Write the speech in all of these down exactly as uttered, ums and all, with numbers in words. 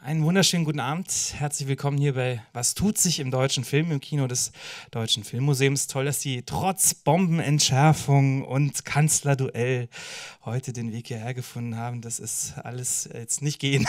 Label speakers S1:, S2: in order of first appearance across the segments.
S1: einen wunderschönen guten Abend. Herzlich willkommen hier bei Was tut sich im deutschen Film im Kino des Deutschen Filmmuseums. Toll, dass Sie trotz Bombenentschärfung und Kanzlerduell heute den Weg hierher gefunden haben. Das ist alles jetzt nicht gehen.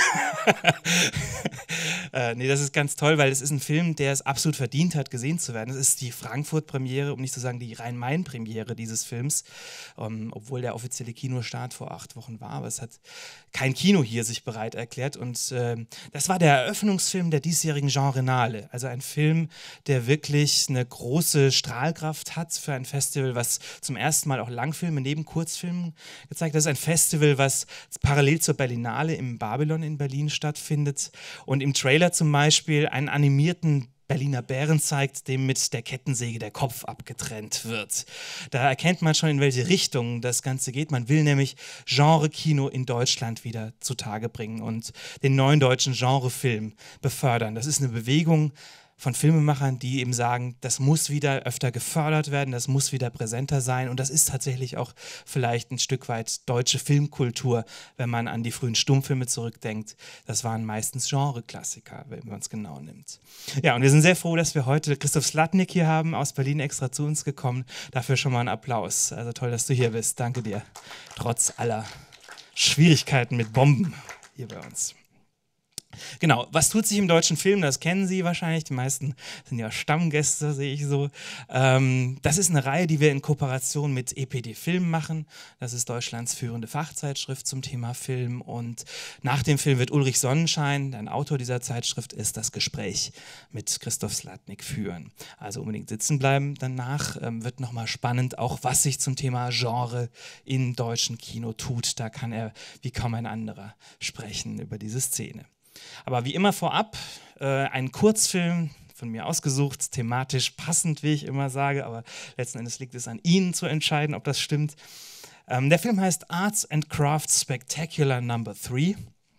S1: äh, nee, das ist ganz toll, weil es ist ein Film, der es absolut verdient hat, gesehen zu werden. Es ist die Frankfurt-Premiere, um nicht zu sagen die Rhein-Main-Premiere dieses Films, um, obwohl der offizielle Kinostart vor acht Wochen war. Aber es hat kein Kino hier sich bereit erklärt und äh, das war der Eröffnungsfilm der diesjährigen Genrenale, also ein Film, der wirklich eine große Strahlkraft hat für ein Festival, was zum ersten Mal auch Langfilme neben Kurzfilmen gezeigt hat. Das ist ein Festival, was parallel zur Berlinale im Babylon in Berlin stattfindet und im Trailer zum Beispiel einen animierten Berliner Bären zeigt, dem mit der Kettensäge der Kopf abgetrennt wird. Da erkennt man schon, in welche Richtung das Ganze geht. Man will nämlich Genre-Kino in Deutschland wieder zutage bringen und den neuen deutschen Genrefilm befördern. Das ist eine Bewegung von Filmemachern, die eben sagen, das muss wieder öfter gefördert werden, das muss wieder präsenter sein und das ist tatsächlich auch vielleicht ein Stück weit deutsche Filmkultur, wenn man an die frühen Stummfilme zurückdenkt. Das waren meistens Genre-Klassiker, wenn man es genau nimmt. Ja, und wir sind sehr froh, dass wir heute Christoph Slatnik hier haben, aus Berlin extra zu uns gekommen. Dafür schon mal einen Applaus. Also toll, dass du hier bist. Danke dir. Trotz aller Schwierigkeiten mit Bomben hier bei uns. Genau, was tut sich im deutschen Film? Das kennen Sie wahrscheinlich, die meisten sind ja Stammgäste, sehe ich so. Ähm, das ist eine Reihe, die wir in Kooperation mit E P D Film machen. Das ist Deutschlands führende Fachzeitschrift zum Thema Film und nach dem Film wird Ulrich Sonnenschein, ein Autor dieser Zeitschrift, ist das Gespräch mit Christoph Slatnik führen. Also unbedingt sitzen bleiben. Danach ähm, wird nochmal spannend, auch was sich zum Thema Genre im deutschen Kino tut. Da kann er wie kaum ein anderer sprechen über diese Szene. Aber wie immer vorab, äh, ein Kurzfilm von mir ausgesucht, thematisch passend, wie ich immer sage, aber letzten Endes liegt es an Ihnen zu entscheiden, ob das stimmt. Ähm, der Film heißt Arts and Crafts Spectacular Number Three.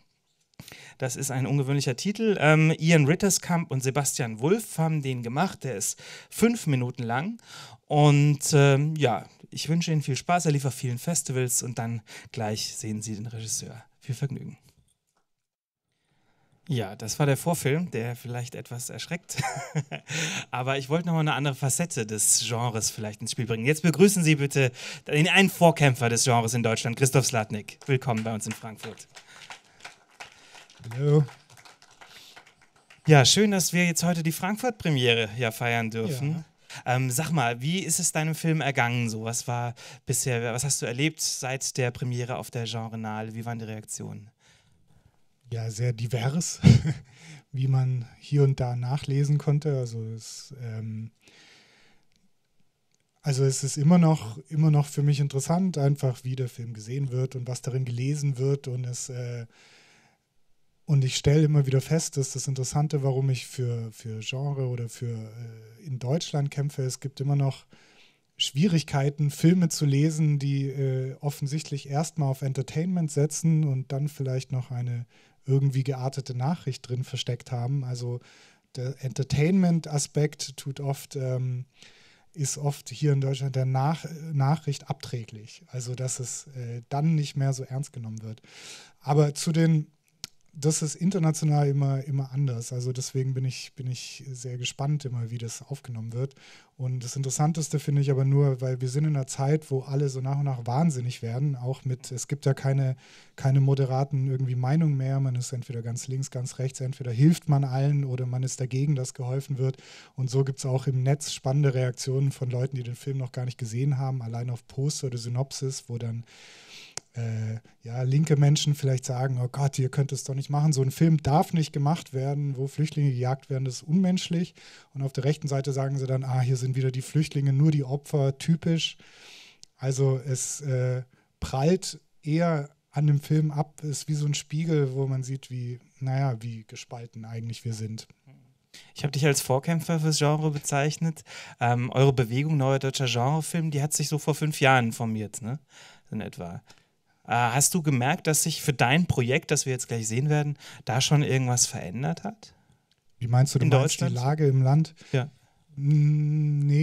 S1: Das ist ein ungewöhnlicher Titel. Ähm, Ian Ritterskamp und Sebastian Wulff haben den gemacht. Der ist fünf Minuten lang. Und ähm, ja, ich wünsche Ihnen viel Spaß. Er lief auf vielen Festivals und dann gleich sehen Sie den Regisseur. Viel Vergnügen. Ja, das war der Vorfilm, der vielleicht etwas erschreckt. Aber ich wollte noch mal eine andere Facette des Genres vielleicht ins Spiel bringen. Jetzt begrüßen Sie bitte den einen Vorkämpfer des Genres in Deutschland, Christoph Slatnik. Willkommen bei uns in Frankfurt.
S2: Hallo.
S1: Ja, schön, dass wir jetzt heute die Frankfurt-Premiere ja feiern dürfen.
S2: Ja.
S1: Ähm, sag mal, wie ist es deinem Film ergangen? So, was war bisher, was hast du erlebt seit der Premiere auf der Genrenale? Wie waren die Reaktionen?
S2: Ja, sehr divers, wie man hier und da nachlesen konnte. Also es, ähm, also es ist immer noch, immer noch für mich interessant, einfach wie der Film gesehen wird und was darin gelesen wird. Und, es, äh, und ich stelle immer wieder fest, dass das Interessante, warum ich für, für Genre oder für äh, in Deutschland kämpfe, es gibt immer noch Schwierigkeiten, Filme zu lesen, die äh, offensichtlich erstmal auf Entertainment setzen und dann vielleicht noch eine irgendwie geartete Nachricht drin versteckt haben. Also der Entertainment-Aspekt tut oft, ähm, ist oft hier in Deutschland der Nach Nachricht abträglich. Also dass es äh, dann nicht mehr so ernst genommen wird. Aber zu den Das ist international immer, immer anders. Also deswegen bin ich, bin ich sehr gespannt immer, wie das aufgenommen wird. Und das Interessanteste finde ich aber nur, weil wir sind in einer Zeit, wo alle so nach und nach wahnsinnig werden. Auch mit, es gibt ja keine, keine moderaten irgendwie Meinungen mehr. Man ist entweder ganz links, ganz rechts. Entweder hilft man allen oder man ist dagegen, dass geholfen wird. Und so gibt es auch im Netz spannende Reaktionen von Leuten, die den Film noch gar nicht gesehen haben. Allein auf Poster oder Synopsis, wo dann Äh, ja, linke Menschen vielleicht sagen, oh Gott, ihr könnt es doch nicht machen. So ein Film darf nicht gemacht werden, wo Flüchtlinge gejagt werden, das ist unmenschlich. Und auf der rechten Seite sagen sie dann, ah, hier sind wieder die Flüchtlinge, nur die Opfer, typisch. Also es äh, prallt eher an dem Film ab, ist wie so ein Spiegel, wo man sieht, wie, naja, wie gespalten eigentlich wir sind.
S1: Ich habe dich als Vorkämpfer fürs Genre bezeichnet. Ähm, eure Bewegung Neuer Deutscher Genrefilm, die hat sich so vor fünf Jahren formiert, ne? In etwa. Hast du gemerkt, dass sich für dein Projekt, das wir jetzt gleich sehen werden, da schon irgendwas verändert hat?
S2: Wie meinst du, du
S1: in
S2: meinst
S1: Deutschland?
S2: Die Lage im Land?
S1: Ja.
S2: Nee, noch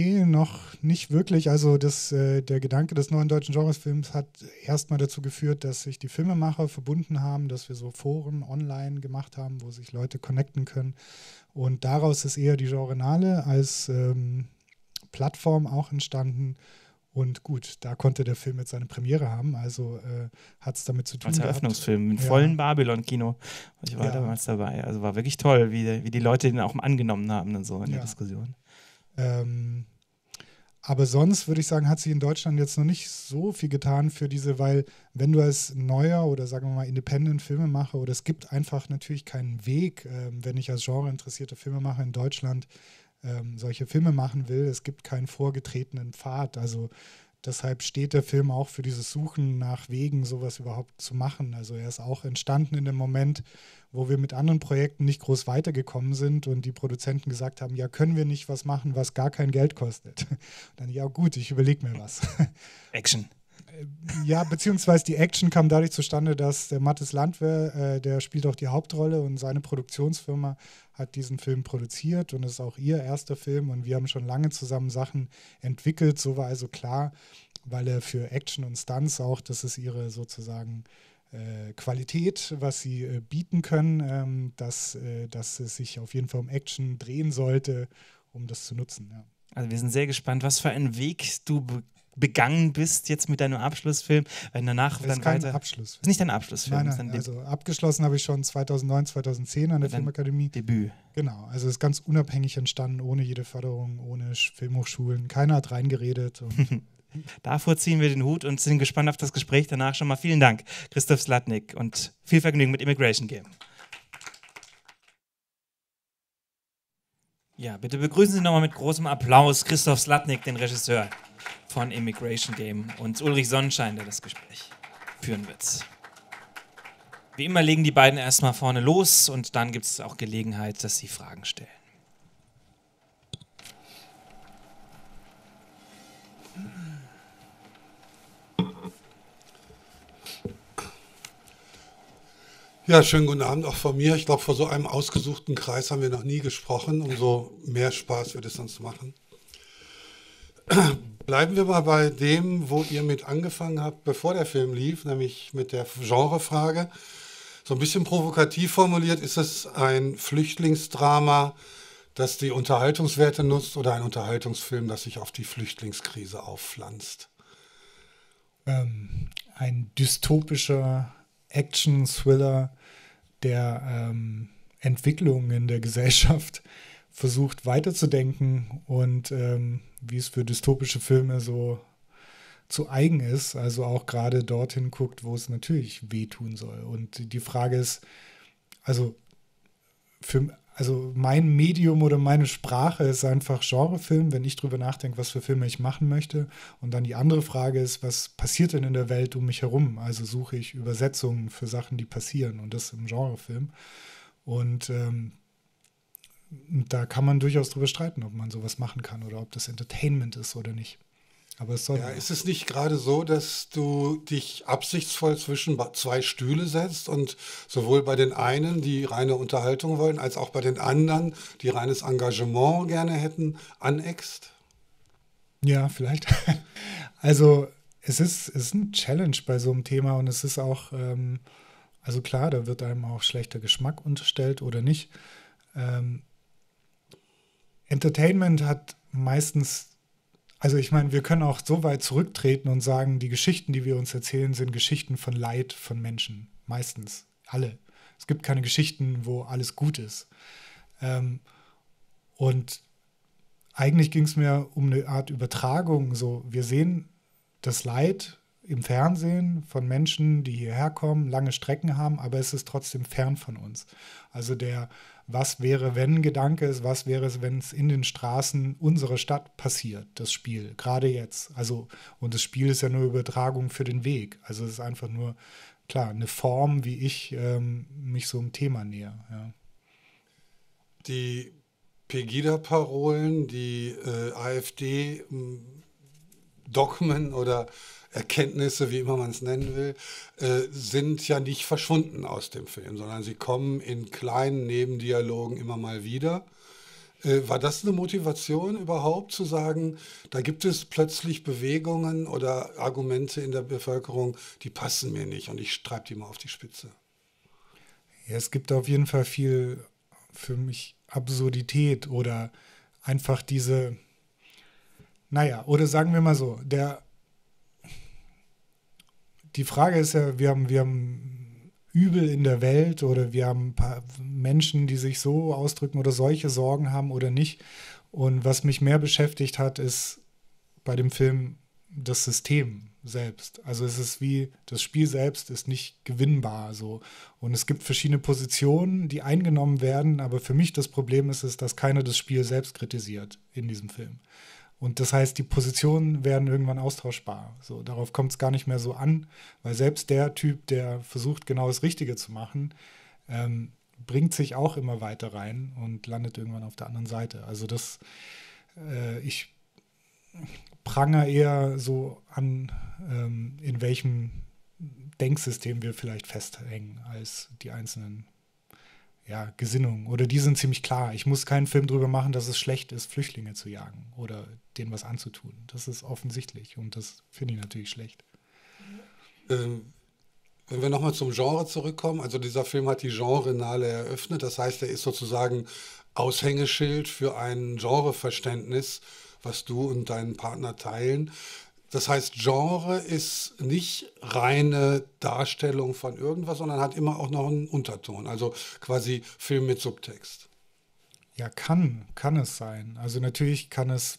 S2: noch nicht wirklich. Also das, äh, der Gedanke des neuen deutschen Genresfilms hat erstmal dazu geführt, dass sich die Filmemacher verbunden haben, dass wir so Foren online gemacht haben, wo sich Leute connecten können. Und daraus ist eher die Genrenale als ähm, Plattform auch entstanden. Und gut, da konnte der Film jetzt seine Premiere haben, also äh, hat es damit zu tun.
S1: Als Eröffnungsfilm, im ja. vollen Babylon-Kino. Ich war ja. damals dabei. Also war wirklich toll, wie, wie die Leute den auch angenommen haben und so in ja. der Diskussion.
S2: Ähm, aber sonst würde ich sagen, hat sich in Deutschland jetzt noch nicht so viel getan für diese, weil wenn du als neuer oder sagen wir mal Independent-Filmemacher oder es gibt einfach natürlich keinen Weg, ähm, wenn ich als genreinteressierter Filmemacher in Deutschland ähm, solche Filme machen will, es gibt keinen vorgetretenen Pfad, also deshalb steht der Film auch für dieses Suchen nach Wegen, sowas überhaupt zu machen. Also er ist auch entstanden in dem Moment, wo wir mit anderen Projekten nicht groß weitergekommen sind und die Produzenten gesagt haben, ja, können wir nicht was machen, was gar kein Geld kostet. Und dann, ja gut, ich überlege mir was.
S1: Action.
S2: Ja, beziehungsweise die Action kam dadurch zustande, dass der Mathis Landwehr, äh, der spielt auch die Hauptrolle und seine Produktionsfirma hat diesen Film produziert und es ist auch ihr erster Film und wir haben schon lange zusammen Sachen entwickelt. So war also klar, weil er für Action und Stunts auch, das ist ihre sozusagen äh, Qualität, was sie äh, bieten können, ähm, dass, äh, dass es sich auf jeden Fall um Action drehen sollte, um das zu nutzen. Ja.
S1: Also wir sind sehr gespannt, was für einen Weg du be- begangen bist jetzt mit deinem Abschlussfilm, wenn danach
S2: das
S1: dann
S2: ist kein
S1: weiter...
S2: Abschlussfilm.
S1: Ist nicht dein Abschlussfilm?
S2: Nein, nein, also abgeschlossen habe ich schon zweitausendneun, zweitausendzehn an der Filmakademie.
S1: Debüt.
S2: Genau, also ist ganz unabhängig entstanden, ohne jede Förderung, ohne Filmhochschulen. Keiner hat reingeredet. Und
S1: Davor ziehen wir den Hut und sind gespannt auf das Gespräch danach. Schon mal vielen Dank, Christoph Zlatnik, und viel Vergnügen mit Immigration Game. Ja, bitte begrüßen Sie nochmal mit großem Applaus Christoph Zlatnik, den Regisseur von Immigration Game, und Ulrich Sonnenschein, der das Gespräch führen wird. Wie immer legen die beiden erstmal vorne los und dann gibt es auch Gelegenheit, dass sie Fragen stellen.
S3: Ja, schönen guten Abend auch von mir. Ich glaube, vor so einem ausgesuchten Kreis haben wir noch nie gesprochen. Umso mehr Spaß wird es uns machen. Bleiben wir mal bei dem, wo ihr mit angefangen habt, bevor der Film lief, nämlich mit der Genrefrage. So ein bisschen provokativ formuliert, ist es ein Flüchtlingsdrama, das die Unterhaltungswerte nutzt, oder ein Unterhaltungsfilm, das sich auf die Flüchtlingskrise aufpflanzt?
S2: Ähm, ein dystopischer Action-Thriller, der ähm, Entwicklungen in der Gesellschaft versucht weiterzudenken und ähm, wie es für dystopische Filme so zu eigen ist, also auch gerade dorthin guckt, wo es natürlich wehtun soll. Und die Frage ist, also, für, also mein Medium oder meine Sprache ist einfach Genrefilm, wenn ich drüber nachdenke, was für Filme ich machen möchte. Und dann die andere Frage ist, was passiert denn in der Welt um mich herum? Also suche ich Übersetzungen für Sachen, die passieren, und das im Genrefilm. Und ähm, da kann man durchaus drüber streiten, ob man sowas machen kann oder ob das Entertainment ist oder nicht. Aber es soll.
S3: Ja, ist es nicht gerade so, dass du dich absichtsvoll zwischen zwei Stühle setzt und sowohl bei den einen, die reine Unterhaltung wollen, als auch bei den anderen, die reines Engagement gerne hätten, aneckst?
S2: Ja, vielleicht. Also es ist, es ist ein Challenge bei so einem Thema, und es ist auch, ähm, also klar, da wird einem auch schlechter Geschmack unterstellt oder nicht. Ähm, Entertainment hat meistens, also ich meine, wir können auch so weit zurücktreten und sagen, die Geschichten, die wir uns erzählen, sind Geschichten von Leid von Menschen. Meistens. Alle. Es gibt keine Geschichten, wo alles gut ist. Ähm, und eigentlich ging es mir um eine Art Übertragung. So, wir sehen das Leid im Fernsehen von Menschen, die hierher kommen, lange Strecken haben, aber es ist trotzdem fern von uns. Also der Was wäre, wenn Gedanke ist, was wäre es, wenn es in den Straßen unserer Stadt passiert, das Spiel, gerade jetzt. Also, und das Spiel ist ja nur Übertragung für den Weg. Also es ist einfach nur, klar, eine Form, wie ich ähm, mich so einem Thema näher. Ja.
S3: Die Pegida-Parolen, die äh, AfD-Dogmen oder Erkenntnisse, wie immer man es nennen will, äh, sind ja nicht verschwunden aus dem Film, sondern sie kommen in kleinen Nebendialogen immer mal wieder. Äh, war das eine Motivation überhaupt zu sagen, da gibt es plötzlich Bewegungen oder Argumente in der Bevölkerung, die passen mir nicht und ich treibe die mal auf die Spitze?
S2: Ja, es gibt auf jeden Fall viel für mich Absurdität oder einfach diese, naja, oder sagen wir mal so, der, die Frage ist ja, wir haben, wir haben Übel in der Welt oder wir haben ein paar Menschen, die sich so ausdrücken oder solche Sorgen haben oder nicht. Und was mich mehr beschäftigt hat, ist bei dem Film das System selbst. Also es ist wie, das Spiel selbst ist nicht gewinnbar so. Und es gibt verschiedene Positionen, die eingenommen werden, aber für mich das Problem ist es, dass keiner das Spiel selbst kritisiert in diesem Film. Und das heißt, die Positionen werden irgendwann austauschbar. So, darauf kommt es gar nicht mehr so an, weil selbst der Typ, der versucht, genau das Richtige zu machen, ähm, bringt sich auch immer weiter rein und landet irgendwann auf der anderen Seite. Also das, äh, ich pranger eher so an, ähm, in welchem Denksystem wir vielleicht festhängen, als die einzelnen ja, Gesinnungen. Oder die sind ziemlich klar. Ich muss keinen Film drüber machen, dass es schlecht ist, Flüchtlinge zu jagen oder denen was anzutun. Das ist offensichtlich und das finde ich natürlich schlecht.
S3: Ähm, wenn wir nochmal zum Genre zurückkommen, also dieser Film hat die Genrenale eröffnet, das heißt, er ist sozusagen Aushängeschild für ein Genreverständnis, was du und dein Partner teilen. Das heißt, Genre ist nicht reine Darstellung von irgendwas, sondern hat immer auch noch einen Unterton, also quasi Film mit Subtext.
S2: Ja, kann, kann es sein. Also natürlich kann es,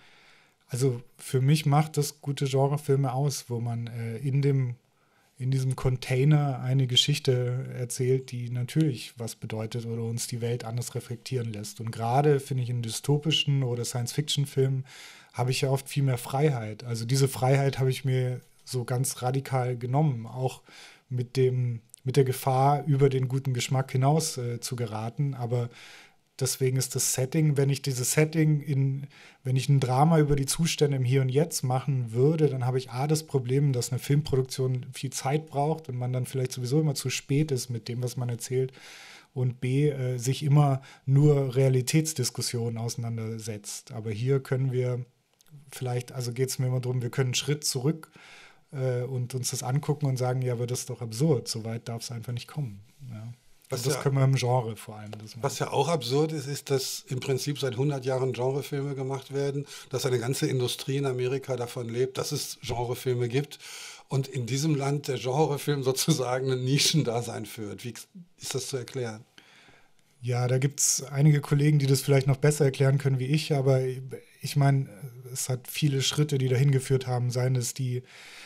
S2: also für mich macht das gute Genrefilme aus, wo man äh, in dem, in diesem Container eine Geschichte erzählt, die natürlich was bedeutet oder uns die Welt anders reflektieren lässt. Und gerade finde ich in dystopischen oder Science-Fiction-Filmen habe ich ja oft viel mehr Freiheit. Also diese Freiheit habe ich mir so ganz radikal genommen, auch mit dem, mit der Gefahr, über den guten Geschmack hinaus äh, zu geraten. Aber deswegen ist das Setting, wenn ich dieses Setting in, wenn ich ein Drama über die Zustände im Hier und Jetzt machen würde, dann habe ich A, das Problem, dass eine Filmproduktion viel Zeit braucht und man dann vielleicht sowieso immer zu spät ist mit dem, was man erzählt. Und B, äh, sich immer nur Realitätsdiskussionen auseinandersetzt. Aber hier können wir vielleicht, also geht es mir immer darum, wir können einen Schritt zurück äh, und uns das angucken und sagen, ja, aber das ist doch absurd, so weit darf es einfach nicht kommen. Ja.
S3: Was
S2: das
S3: ja,
S2: können wir im Genre vor allem. Das
S3: was ja auch absurd ist, ist, dass im Prinzip seit hundert Jahren Genrefilme gemacht werden, dass eine ganze Industrie in Amerika davon lebt, dass es Genrefilme gibt und in diesem Land der Genrefilm sozusagen ein Nischendasein führt. Wie ist das zu erklären?
S2: Ja, da gibt es einige Kollegen, die das vielleicht noch besser erklären können wie ich, aber ich meine, es hat viele Schritte, die dahin geführt haben, seien es die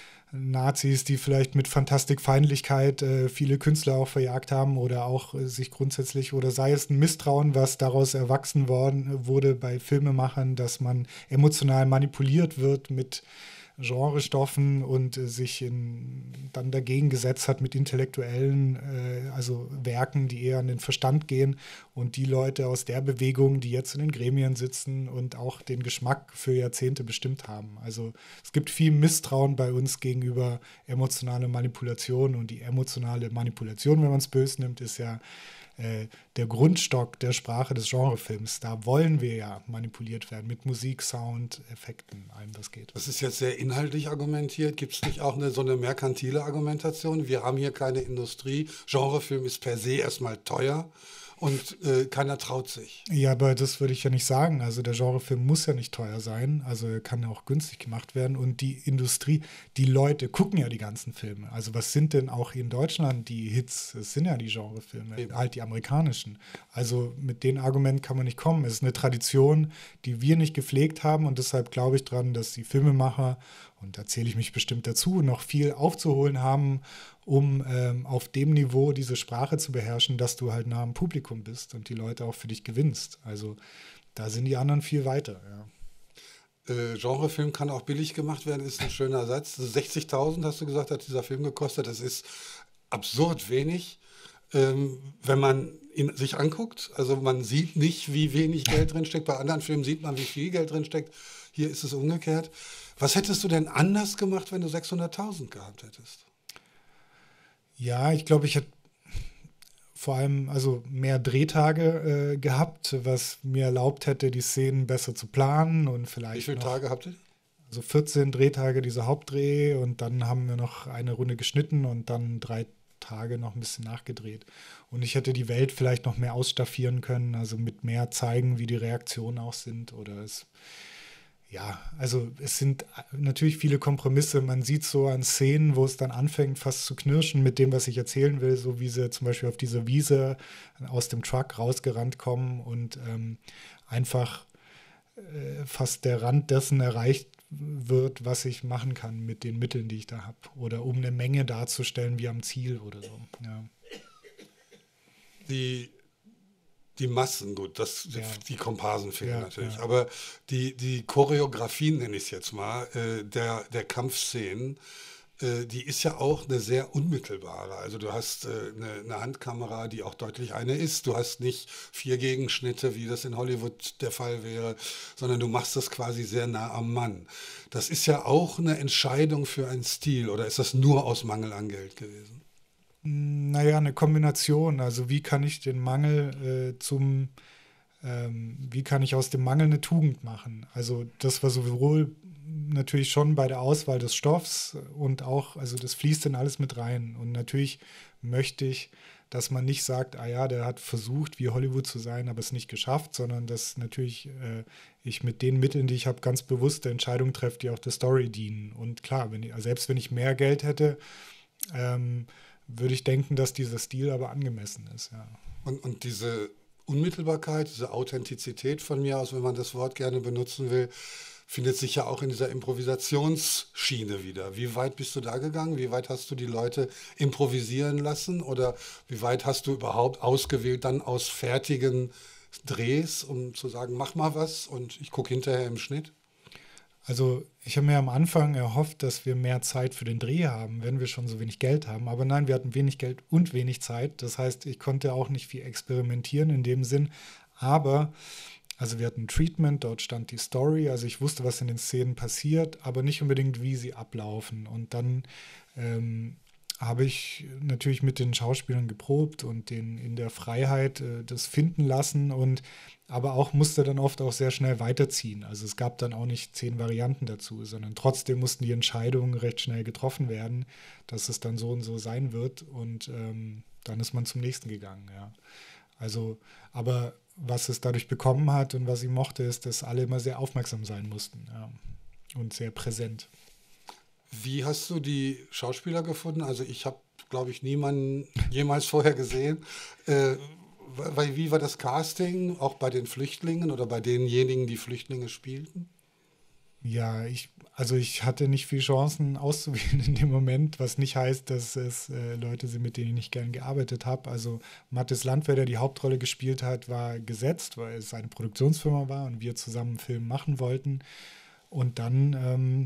S2: Nazis, die vielleicht mit Fantastikfeindlichkeit äh, viele Künstler auch verjagt haben oder auch äh, sich grundsätzlich, oder sei es ein Misstrauen, was daraus erwachsen worden wurde bei Filmemachern, dass man emotional manipuliert wird mit Genrestoffen und äh, sich in, dann dagegen gesetzt hat mit intellektuellen, äh, also Werken, die eher an den Verstand gehen, und die Leute aus der Bewegung, die jetzt in den Gremien sitzen und auch den Geschmack für Jahrzehnte bestimmt haben. Also es gibt viel Misstrauen bei uns gegenüber emotionaler Manipulation, und die emotionale Manipulation, wenn man es böse nimmt, ist ja äh, der Grundstock der Sprache des Genrefilms. Da wollen wir ja manipuliert werden mit Musik, Sound, Effekten, allem, was geht.
S3: Das ist jetzt sehr inhaltlich argumentiert. Gibt es nicht auch eine, so eine merkantile Argumentation? Wir haben hier keine Industrie. Genrefilm ist per se erstmal teuer und äh, keiner traut sich.
S2: Ja, aber das würde ich ja nicht sagen. Also der Genrefilm muss ja nicht teuer sein. Also er kann ja auch günstig gemacht werden. Und die Industrie, die Leute gucken ja die ganzen Filme. Also was sind denn auch in Deutschland die Hits? Es sind ja die Genrefilme, Eben. halt die amerikanischen. Also mit dem Argument kann man nicht kommen. Es ist eine Tradition, die wir nicht gepflegt haben. Und deshalb glaube ich dran, dass die Filmemacher, und da zähle ich mich bestimmt dazu, noch viel aufzuholen haben, um ähm, auf dem Niveau diese Sprache zu beherrschen, dass du halt nah am Publikum bist und die Leute auch für dich gewinnst. Also da sind die anderen viel weiter. Ja.
S3: Äh, Genrefilm kann auch billig gemacht werden, ist ein schöner Satz. sechzigtausend hast du gesagt, hat dieser Film gekostet. Das ist absurd wenig, ähm, wenn man ihn sich anguckt. Also man sieht nicht, wie wenig Geld drinsteckt. Bei anderen Filmen sieht man, wie viel Geld drinsteckt. Hier ist es umgekehrt. Was hättest du denn anders gemacht, wenn du sechshunderttausend gehabt hättest?
S2: Ja, ich glaube, ich hätte vor allem also mehr Drehtage äh, gehabt, was mir erlaubt hätte, die Szenen besser zu planen und vielleicht.
S3: Wie viele
S2: noch,
S3: Tage habt ihr?
S2: Also vierzehn Drehtage dieser Hauptdreh und dann haben wir noch eine Runde geschnitten und dann drei Tage noch ein bisschen nachgedreht. Und ich hätte die Welt vielleicht noch mehr ausstaffieren können, also mit mehr zeigen, wie die Reaktionen auch sind oder es. Ja, also es sind natürlich viele Kompromisse. Man sieht so an Szenen, wo es dann anfängt fast zu knirschen mit dem, was ich erzählen will, so wie sie zum Beispiel auf dieser Wiese aus dem Truck rausgerannt kommen und ähm, einfach äh, fast der Rand dessen erreicht wird, was ich machen kann mit den Mitteln, die ich da habe. Oder um eine Menge darzustellen wie am Ziel oder so. Ja.
S3: Die Die Massen, gut, das,
S2: Ja.
S3: die Komparsen fehlen
S2: Ja,
S3: natürlich.
S2: ja.
S3: Aber die, die Choreografien, nenne ich es jetzt mal, äh, der, der Kampfszenen, äh, die ist ja auch eine sehr unmittelbare. Also du hast äh, eine, eine Handkamera, die auch deutlich eine ist. Du hast nicht vier Gegenschnitte, wie das in Hollywood der Fall wäre, sondern du machst das quasi sehr nah am Mann. Das ist ja auch eine Entscheidung für einen Stil, oder ist das nur aus Mangel an Geld gewesen?
S2: Naja, eine Kombination. Also wie kann ich den Mangel äh, zum, ähm, wie kann ich aus dem Mangel eine Tugend machen? Also das war sowohl natürlich schon bei der Auswahl des Stoffs und auch, also das fließt in alles mit rein. Und natürlich möchte ich, dass man nicht sagt, ah ja, der hat versucht, wie Hollywood zu sein, aber es nicht geschafft, sondern dass natürlich äh, ich mit den Mitteln, die ich habe, ganz bewusste Entscheidungen treffe, die auch der Story dienen. Und klar, wenn ich, selbst wenn ich mehr Geld hätte, ähm, würde ich denken, dass dieser Stil aber angemessen ist, ja.
S3: Und, und diese Unmittelbarkeit, diese Authentizität von mir aus, wenn man das Wort gerne benutzen will, findet sich ja auch in dieser Improvisationsschiene wieder. Wie weit bist du da gegangen? Wie weit hast du die Leute improvisieren lassen? Oder wie weit hast du überhaupt ausgewählt dann aus fertigen Drehs, um zu sagen, mach mal was und ich gucke hinterher im Schnitt?
S2: Also ich habe mir am Anfang erhofft, dass wir mehr Zeit für den Dreh haben, wenn wir schon so wenig Geld haben. Aber nein, wir hatten wenig Geld und wenig Zeit. Das heißt, ich konnte auch nicht viel experimentieren in dem Sinn. Aber, also wir hatten ein Treatment, dort stand die Story. Also ich wusste, was in den Szenen passiert, aber nicht unbedingt, wie sie ablaufen. Und dann ähm, habe ich natürlich mit den Schauspielern geprobt und den in der Freiheit äh, das finden lassen und aber auch musste dann oft auch sehr schnell weiterziehen. Also es gab dann auch nicht zehn Varianten dazu, sondern trotzdem mussten die Entscheidungen recht schnell getroffen werden, dass es dann so und so sein wird und ähm, dann ist man zum nächsten gegangen, ja. Also, aber was es dadurch bekommen hat und was ich mochte, ist, dass alle immer sehr aufmerksam sein mussten, ja, und sehr präsent.
S3: Wie hast du die Schauspieler gefunden? Also ich habe, glaube ich, niemanden jemals vorher gesehen. Äh, wie war das Casting, auch bei den Flüchtlingen oder bei denjenigen, die Flüchtlinge spielten?
S2: Ja, ich, also ich hatte nicht viel Chancen auszuwählen in dem Moment, was nicht heißt, dass es äh, Leute sind, mit denen ich nicht gern gearbeitet habe. Also Mathis Landwehr, der die Hauptrolle gespielt hat, war gesetzt, weil es eine Produktionsfirma war und wir zusammen einen Film machen wollten. Und dann ähm,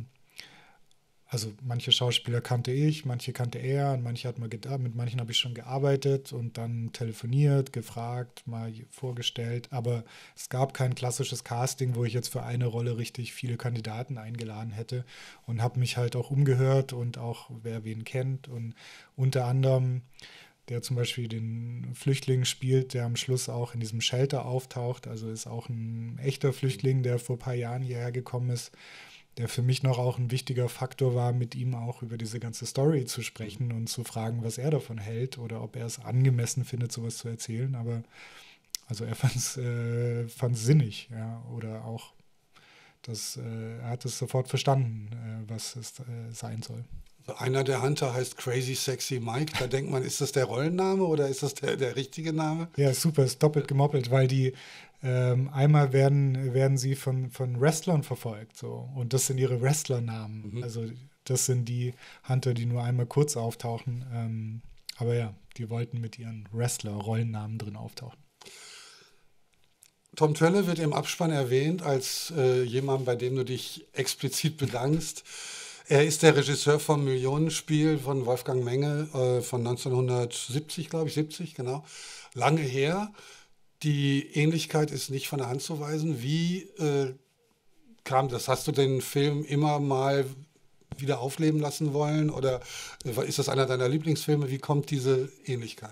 S2: also manche Schauspieler kannte ich, manche kannte er, und manche hat man geda- mit manchen habe ich schon gearbeitet und dann telefoniert, gefragt, mal vorgestellt. Aber es gab kein klassisches Casting, wo ich jetzt für eine Rolle richtig viele Kandidaten eingeladen hätte und habe mich halt auch umgehört und auch wer wen kennt und unter anderem der zum Beispiel den Flüchtling spielt, der am Schluss auch in diesem Shelter auftaucht, also ist auch ein echter Flüchtling, der vor ein paar Jahren hierher gekommen ist, der für mich noch auch ein wichtiger Faktor war, mit ihm auch über diese ganze Story zu sprechen und zu fragen, was er davon hält oder ob er es angemessen findet, sowas zu erzählen. Aber also er fand es äh, fand's sinnig, ja, oder auch, das, äh, er hat es sofort verstanden, äh, was es äh, sein soll.
S3: Einer der Hunter heißt Crazy Sexy Mike. Da denkt man, ist das der Rollenname oder ist das der, der richtige Name?
S2: Ja, super, ist doppelt gemoppelt, weil die ähm, einmal werden, werden sie von, von Wrestlern verfolgt. So. Und das sind ihre Wrestlernamen. Mhm. Also das sind die Hunter, die nur einmal kurz auftauchen. Ähm, aber ja, die wollten mit ihren Wrestler-Rollennamen drin auftauchen.
S3: Tom Tölle wird im Abspann erwähnt als äh, jemand, bei dem du dich explizit bedankst. Er ist der Regisseur vom Millionenspiel von Wolfgang Menge äh, von neunzehnhundertsiebzig, glaube ich, siebzig, genau. Lange her. Die Ähnlichkeit ist nicht von der Hand zu weisen. Wie äh, kam das? Hast du den Film immer mal wieder aufleben lassen wollen oder äh, ist das einer deiner Lieblingsfilme? Wie kommt diese Ähnlichkeit?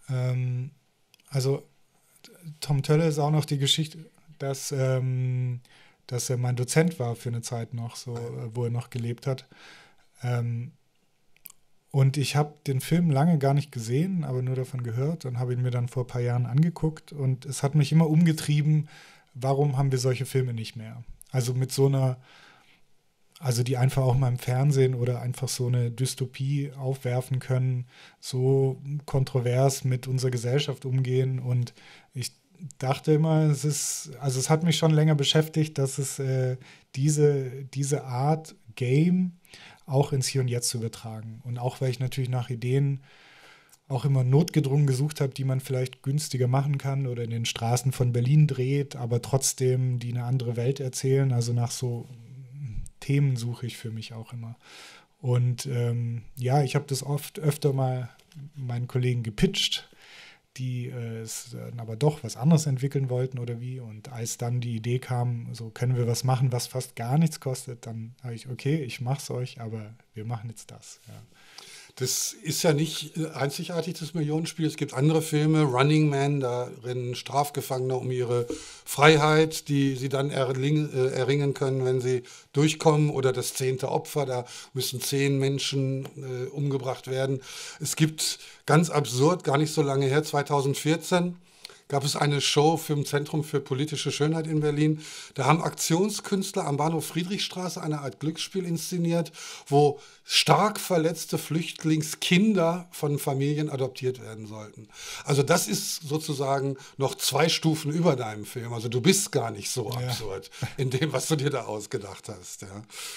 S2: Ähm, also Tom Tölle ist auch noch die Geschichte, dass, ähm, dass er mein Dozent war für eine Zeit noch, so, äh, wo er noch gelebt hat. Ähm, und ich habe den Film lange gar nicht gesehen, aber nur davon gehört und habe ihn mir dann vor ein paar Jahren angeguckt. Und es hat mich immer umgetrieben, warum haben wir solche Filme nicht mehr? Also mit so einer, also die einfach auch mal im Fernsehen oder einfach so eine Dystopie aufwerfen können, so kontrovers mit unserer Gesellschaft umgehen. Und ich dachte immer, es ist, also es hat mich schon länger beschäftigt, dass es äh, diese, diese Art Game auch ins Hier und Jetzt zu übertragen. Und auch weil ich natürlich nach Ideen auch immer notgedrungen gesucht habe, die man vielleicht günstiger machen kann oder in den Straßen von Berlin dreht, aber trotzdem die eine andere Welt erzählen. Also nach so Themen suche ich für mich auch immer. Und ähm, ja, ich habe das oft öfter mal meinen Kollegen gepitcht, die äh, es dann aber doch was anderes entwickeln wollten oder wie. Und als dann die Idee kam, so können wir was machen, was fast gar nichts kostet, dann habe ich, okay, ich mache es euch, aber wir machen jetzt das. Ja.
S3: Das ist ja nicht einzigartig, das Millionenspiel. Es gibt andere Filme, Running Man, da rennen Strafgefangene um ihre Freiheit, die sie dann erling, äh, erringen können, wenn sie durchkommen. Oder das zehnte Opfer, da müssen zehn Menschen äh, umgebracht werden. Es gibt ganz absurd, gar nicht so lange her, zweitausendvierzehn, gab es eine Show für im Zentrum für politische Schönheit in Berlin. Da haben Aktionskünstler am Bahnhof Friedrichstraße eine Art Glücksspiel inszeniert, wo stark verletzte Flüchtlingskinder von Familien adoptiert werden sollten. Also das ist sozusagen noch zwei Stufen über deinem Film. Also du bist gar nicht so ja. absurd in dem, was du dir da ausgedacht hast. Ja.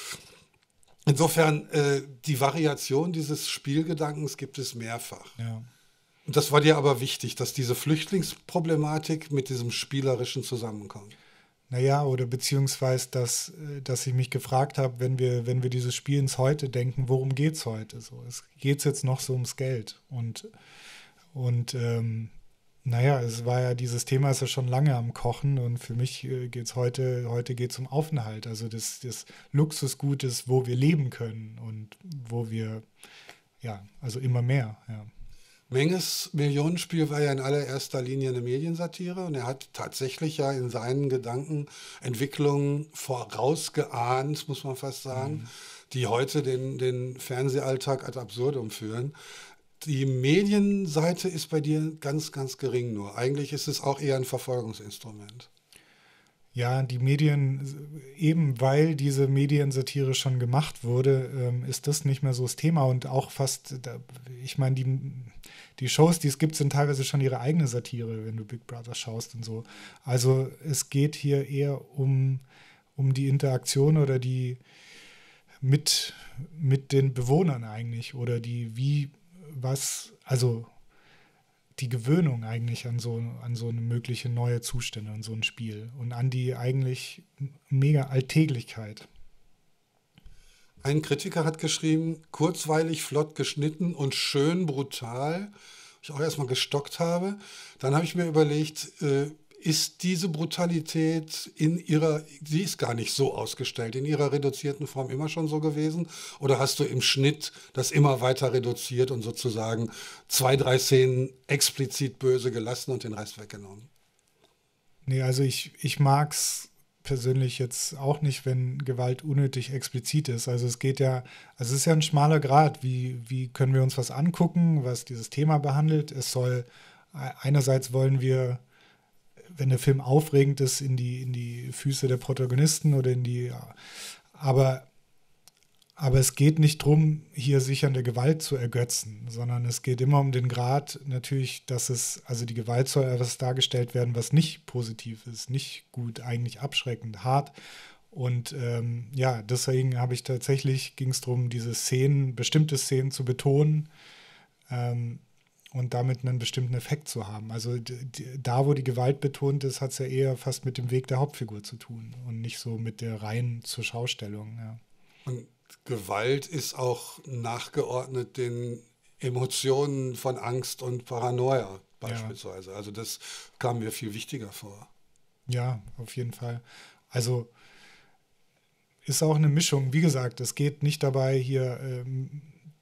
S3: Insofern, äh, die Variation dieses Spielgedankens gibt es mehrfach.
S2: Ja.
S3: Und das war dir aber wichtig, dass diese Flüchtlingsproblematik mit diesem Spielerischen zusammenkommt.
S2: Naja, oder beziehungsweise, dass, dass ich mich gefragt habe, wenn wir, wenn wir dieses Spiel ins Heute denken, worum geht es heute? So, es geht jetzt noch so ums Geld. Und, und ähm, naja, es war ja, dieses Thema ist ja schon lange am Kochen und für mich äh, geht es heute, heute geht es um Aufenthalt. Also das, das Luxusgut ist, wo wir leben können und wo wir, ja, also immer mehr, ja.
S3: Menges Millionenspiel war ja in allererster Linie eine Mediensatire und er hat tatsächlich ja in seinen Gedanken Entwicklungen vorausgeahnt, muss man fast sagen, mhm. die heute den, den Fernsehalltag ad absurdum führen. Die Medienseite ist bei dir ganz, ganz gering nur. Eigentlich ist es auch eher ein Verfolgungsinstrument.
S2: Ja, die Medien, eben weil diese Mediensatire schon gemacht wurde, ähm, ist das nicht mehr so das Thema und auch fast, ich meine, die, die Shows, die es gibt, sind teilweise schon ihre eigene Satire, wenn du Big Brother schaust und so. Also es geht hier eher um, um die Interaktion oder die mit, mit den Bewohnern eigentlich oder die, wie, was, also die Gewöhnung eigentlich an so, an so eine mögliche neue Zustände, an so ein Spiel und an die eigentlich mega Alltäglichkeit.
S3: Ein Kritiker hat geschrieben, kurzweilig, flott geschnitten und schön brutal. Ich auch erstmal gestockt habe. Dann habe ich mir überlegt, äh, ist diese Brutalität in ihrer, sie ist gar nicht so ausgestellt, in ihrer reduzierten Form immer schon so gewesen? Oder hast du im Schnitt das immer weiter reduziert und sozusagen zwei, drei Szenen explizit böse gelassen und den Rest weggenommen?
S2: Nee, also ich, ich mag es persönlich jetzt auch nicht, wenn Gewalt unnötig explizit ist. Also es geht ja, also es ist ja ein schmaler Grat. Wie, wie können wir uns was angucken, was dieses Thema behandelt? Es soll, einerseits wollen wir, wenn der Film aufregend ist, in die, in die Füße der Protagonisten oder in die, aber, aber es geht nicht darum, hier sich an der Gewalt zu ergötzen, sondern es geht immer um den Grad natürlich, dass es, also die Gewalt soll etwas dargestellt werden, was nicht positiv ist, nicht gut, eigentlich abschreckend, hart. Und ähm, ja, deswegen habe ich tatsächlich, ging es darum, diese Szenen, bestimmte Szenen zu betonen, ähm, und damit einen bestimmten Effekt zu haben. Also die, die, da, wo die Gewalt betont ist, hat es ja eher fast mit dem Weg der Hauptfigur zu tun und nicht so mit der reinen zur Schaustellung. Ja.
S3: Und Gewalt ist auch nachgeordnet den Emotionen von Angst und Paranoia beispielsweise. Ja. Also das kam mir viel wichtiger vor.
S2: Ja, auf jeden Fall. Also ist auch eine Mischung. Wie gesagt, es geht nicht dabei, hier ähm,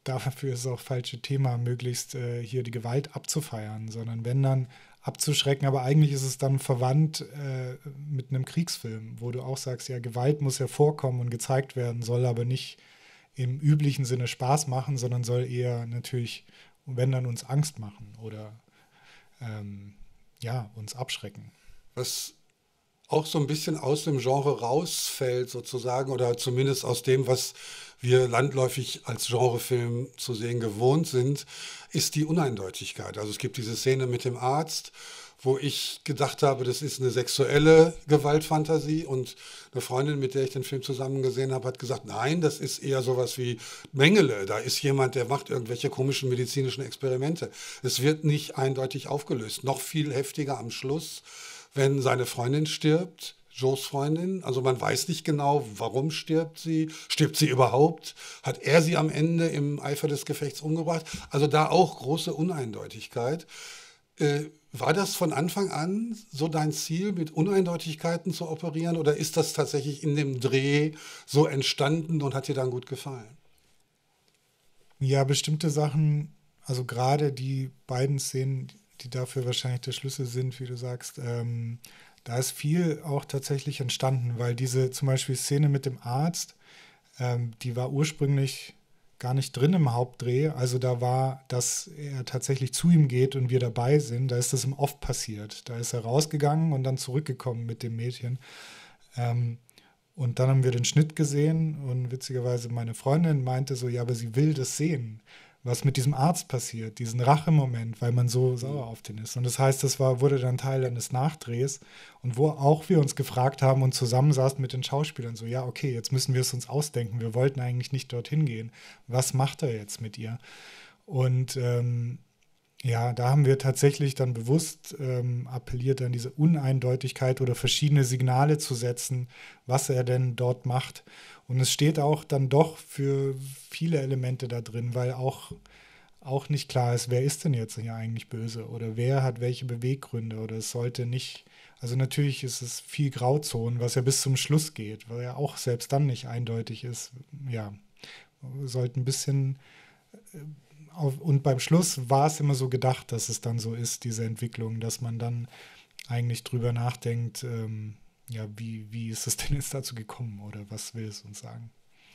S2: dafür ist es auch falsche Thema, möglichst äh, hier die Gewalt abzufeiern, sondern wenn dann abzuschrecken, aber eigentlich ist es dann verwandt äh, mit einem Kriegsfilm, wo du auch sagst, ja, Gewalt muss ja vorkommen und gezeigt werden, soll aber nicht im üblichen Sinne Spaß machen, sondern soll eher natürlich, wenn dann uns Angst machen oder ähm, ja, uns abschrecken.
S3: Was auch so ein bisschen aus dem Genre rausfällt sozusagen oder zumindest aus dem, was wir landläufig als Genrefilm zu sehen gewohnt sind, ist die Uneindeutigkeit. Also es gibt diese Szene mit dem Arzt, wo ich gedacht habe, das ist eine sexuelle Gewaltfantasie und eine Freundin, mit der ich den Film zusammen gesehen habe, hat gesagt, nein, das ist eher sowas wie Mengele. Da ist jemand, der macht irgendwelche komischen medizinischen Experimente. Es wird nicht eindeutig aufgelöst. Noch viel heftiger am Schluss, wenn seine Freundin stirbt, Joes Freundin. Also man weiß nicht genau, warum stirbt sie. Stirbt sie überhaupt? Hat er sie am Ende im Eifer des Gefechts umgebracht? Also da auch große Uneindeutigkeit. Äh, war das von Anfang an so dein Ziel, mit Uneindeutigkeiten zu operieren? Oder ist das tatsächlich in dem Dreh so entstanden und hat dir dann gut gefallen?
S2: Ja, bestimmte Sachen, also gerade die beiden Szenen, die dafür wahrscheinlich der Schlüssel sind, wie du sagst, ähm, da ist viel auch tatsächlich entstanden, weil diese zum Beispiel Szene mit dem Arzt, ähm, die war ursprünglich gar nicht drin im Hauptdreh. Also da war, dass er tatsächlich zu ihm geht und wir dabei sind. Da ist das im Off passiert. Da ist er rausgegangen und dann zurückgekommen mit dem Mädchen. Ähm, und dann haben wir den Schnitt gesehen und witzigerweise meine Freundin meinte so, ja, aber sie will das sehen, was mit diesem Arzt passiert, diesen Rachemoment, weil man so sauer auf den ist. Und das heißt, das war, wurde dann Teil eines Nachdrehs und wo auch wir uns gefragt haben und zusammensaßen mit den Schauspielern so, ja, okay, jetzt müssen wir es uns ausdenken. Wir wollten eigentlich nicht dorthin gehen. Was macht er jetzt mit ihr? Und ähm, ja, da haben wir tatsächlich dann bewusst ähm, appelliert an diese Uneindeutigkeit oder verschiedene Signale zu setzen, was er denn dort macht. Und es steht auch dann doch für viele Elemente da drin, weil auch, auch nicht klar ist, wer ist denn jetzt hier eigentlich böse oder wer hat welche Beweggründe oder es sollte nicht, also natürlich ist es viel Grauzonen, was ja bis zum Schluss geht, weil ja auch selbst dann nicht eindeutig ist. Ja, wir sollten ein bisschen, auf, und beim Schluss war es immer so gedacht, dass es dann so ist, diese Entwicklung, dass man dann eigentlich drüber nachdenkt, ähm, ja, wie, wie ist es denn jetzt dazu gekommen oder was will es uns sagen?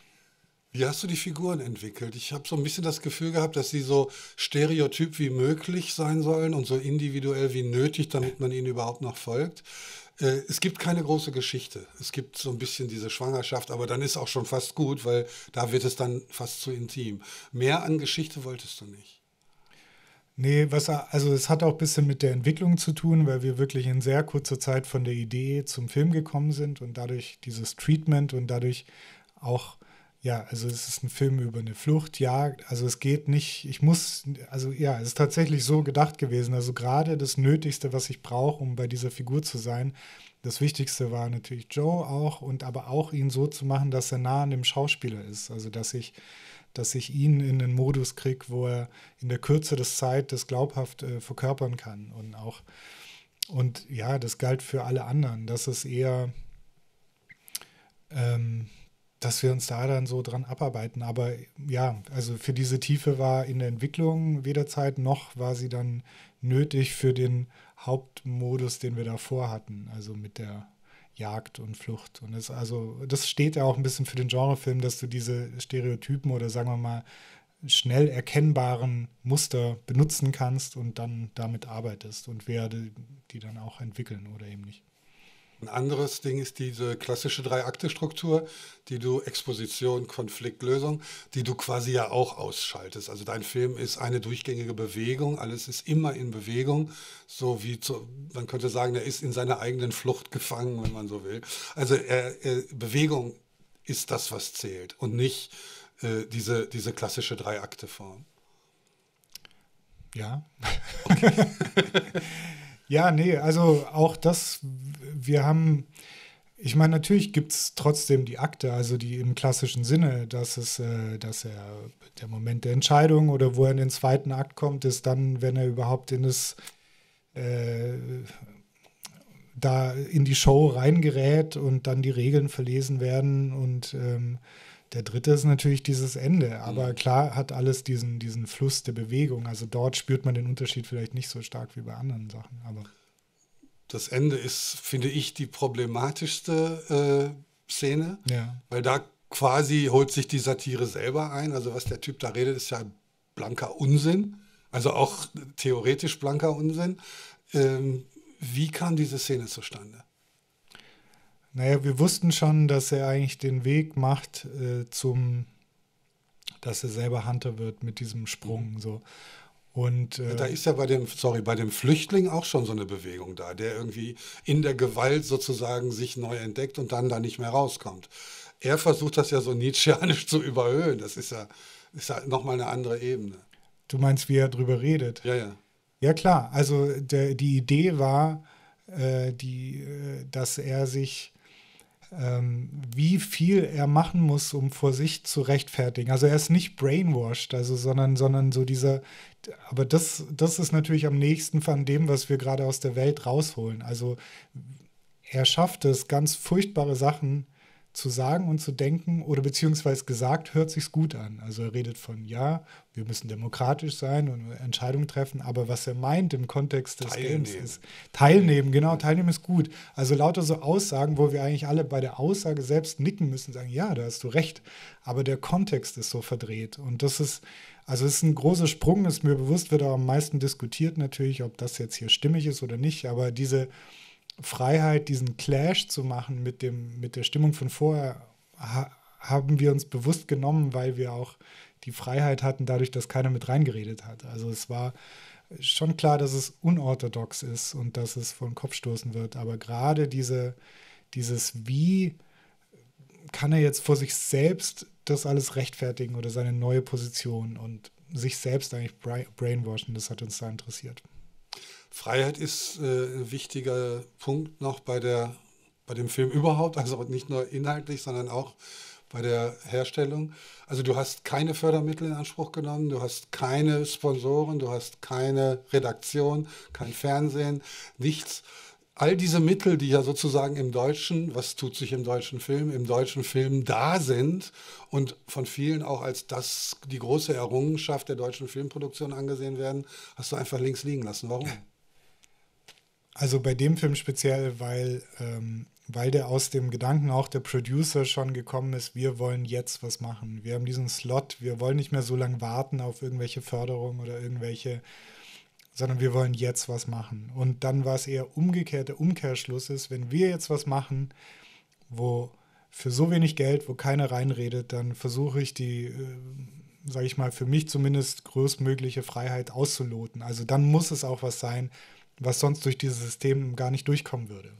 S3: Wie hast du die Figuren entwickelt? Ich habe so ein bisschen das Gefühl gehabt, dass sie so stereotyp wie möglich sein sollen und so individuell wie nötig, damit man ihnen überhaupt noch folgt. Äh, es gibt keine große Geschichte. Es gibt so ein bisschen diese Schwangerschaft, aber dann ist auch schon fast gut, weil da wird es dann fast zu intim. Mehr an Geschichte wolltest du nicht.
S2: Nee, was, also es hat auch ein bisschen mit der Entwicklung zu tun, weil wir wirklich in sehr kurzer Zeit von der Idee zum Film gekommen sind und dadurch dieses Treatment und dadurch auch, ja, also es ist ein Film über eine Flucht, ja, also es geht nicht, ich muss, also ja, es ist tatsächlich so gedacht gewesen, also gerade das Nötigste, was ich brauche, um bei dieser Figur zu sein, das Wichtigste war natürlich Joe auch und aber auch ihn so zu machen, dass er nah an dem Schauspieler ist, also dass ich dass ich ihn in einen Modus kriege, wo er in der Kürze des Zeit das glaubhaft äh, verkörpern kann. Und auch, und ja, das galt für alle anderen, dass es eher, ähm, dass wir uns da dann so dran abarbeiten. Aber ja, also für diese Tiefe war in der Entwicklung weder Zeit noch war sie dann nötig für den Hauptmodus, den wir davor hatten, also mit der Jagd und Flucht. Und das, also, das steht ja auch ein bisschen für den Genrefilm, dass du diese Stereotypen oder sagen wir mal schnell erkennbaren Muster benutzen kannst und dann damit arbeitest und werde die dann auch entwickeln oder eben nicht.
S3: Ein anderes Ding ist diese klassische Drei-Akte-Struktur, die du Exposition, Konflikt, Lösung, die du quasi ja auch ausschaltest. Also dein Film ist eine durchgängige Bewegung, alles ist immer in Bewegung, so wie zu, man könnte sagen, er ist in seiner eigenen Flucht gefangen, wenn man so will. Also er, er, Bewegung ist das, was zählt und nicht äh, diese, diese klassische Drei-Akte-Form.
S2: Ja. Okay. Ja, nee, also auch das, wir haben, ich meine, natürlich gibt es trotzdem die Akte, also die im klassischen Sinne, dass es, äh, dass er der Moment der Entscheidung oder wo er in den zweiten Akt kommt, ist dann, wenn er überhaupt in das, äh, da in die Show reingerät und dann die Regeln verlesen werden und ähm, Der dritte ist natürlich dieses Ende, aber klar hat alles diesen, diesen Fluss der Bewegung. Also dort spürt man den Unterschied vielleicht nicht so stark wie bei anderen Sachen. Aber
S3: das Ende ist, finde ich, die problematischste äh, Szene,
S2: ja.
S3: weil da quasi holt sich die Satire selber ein. Also was der Typ da redet, ist ja blanker Unsinn, also auch theoretisch blanker Unsinn. Ähm, wie kam diese Szene zustande?
S2: Naja, wir wussten schon, dass er eigentlich den Weg macht äh, zum, dass er selber Hunter wird mit diesem Sprung. So. Und, äh,
S3: Da ist ja bei dem, sorry, bei dem Flüchtling auch schon so eine Bewegung da, der irgendwie in der Gewalt sozusagen sich neu entdeckt und dann da nicht mehr rauskommt. Er versucht das ja so nietzscheanisch zu überhöhen. Das ist ja, ist ja nochmal eine andere Ebene.
S2: Du meinst, wie er drüber redet?
S3: Ja, ja.
S2: Ja, klar. Also der, die Idee war, äh, die, äh, dass er sich Ähm, wie viel er machen muss, um vor sich zu rechtfertigen. Also er ist nicht brainwashed, also, sondern, sondern so dieser, aber das, das ist natürlich am nächsten von dem, was wir gerade aus der Welt rausholen. Also er schafft es, ganz furchtbare Sachen zu sagen und zu denken oder beziehungsweise gesagt, hört sich's gut an. Also er redet von, ja, wir müssen demokratisch sein und Entscheidungen treffen, aber was er meint im Kontext des
S3: Teilnehmen.
S2: Games ist teilnehmen, genau, teilnehmen ist gut. Also lauter so Aussagen, wo wir eigentlich alle bei der Aussage selbst nicken müssen, sagen, ja, da hast du recht, aber der Kontext ist so verdreht und das ist, also es ist ein großer Sprung, ist mir bewusst, wird auch am meisten diskutiert natürlich, ob das jetzt hier stimmig ist oder nicht, aber diese Freiheit, diesen Clash zu machen mit, dem, mit der Stimmung von vorher, ha, haben wir uns bewusst genommen, weil wir auch die Freiheit hatten, dadurch, dass keiner mit reingeredet hat. Also es war schon klar, dass es unorthodox ist und dass es vor den Kopf stoßen wird. Aber gerade diese, dieses Wie kann er jetzt vor sich selbst das alles rechtfertigen oder seine neue Position und sich selbst eigentlich brainwashen, das hat uns da interessiert.
S3: Freiheit ist äh, ein wichtiger Punkt noch bei, der, bei dem Film überhaupt, also nicht nur inhaltlich, sondern auch bei der Herstellung. Also du hast keine Fördermittel in Anspruch genommen, du hast keine Sponsoren, du hast keine Redaktion, kein Fernsehen, nichts. All diese Mittel, die ja sozusagen im Deutschen, was tut sich im deutschen Film, im deutschen Film da sind und von vielen auch als das die große Errungenschaft der deutschen Filmproduktion angesehen werden, hast du einfach links liegen lassen. Warum?
S2: Also bei dem Film speziell, weil, ähm, weil der aus dem Gedanken auch der Producer schon gekommen ist, wir wollen jetzt was machen. Wir haben diesen Slot, wir wollen nicht mehr so lange warten auf irgendwelche Förderung oder irgendwelche, sondern wir wollen jetzt was machen. Und dann war es eher umgekehrt, der Umkehrschluss ist, wenn wir jetzt was machen, wo für so wenig Geld, wo keiner reinredet, dann versuche ich die, äh, sage ich mal, für mich zumindest größtmögliche Freiheit auszuloten. Also dann muss es auch was sein, was sonst durch dieses System gar nicht durchkommen würde.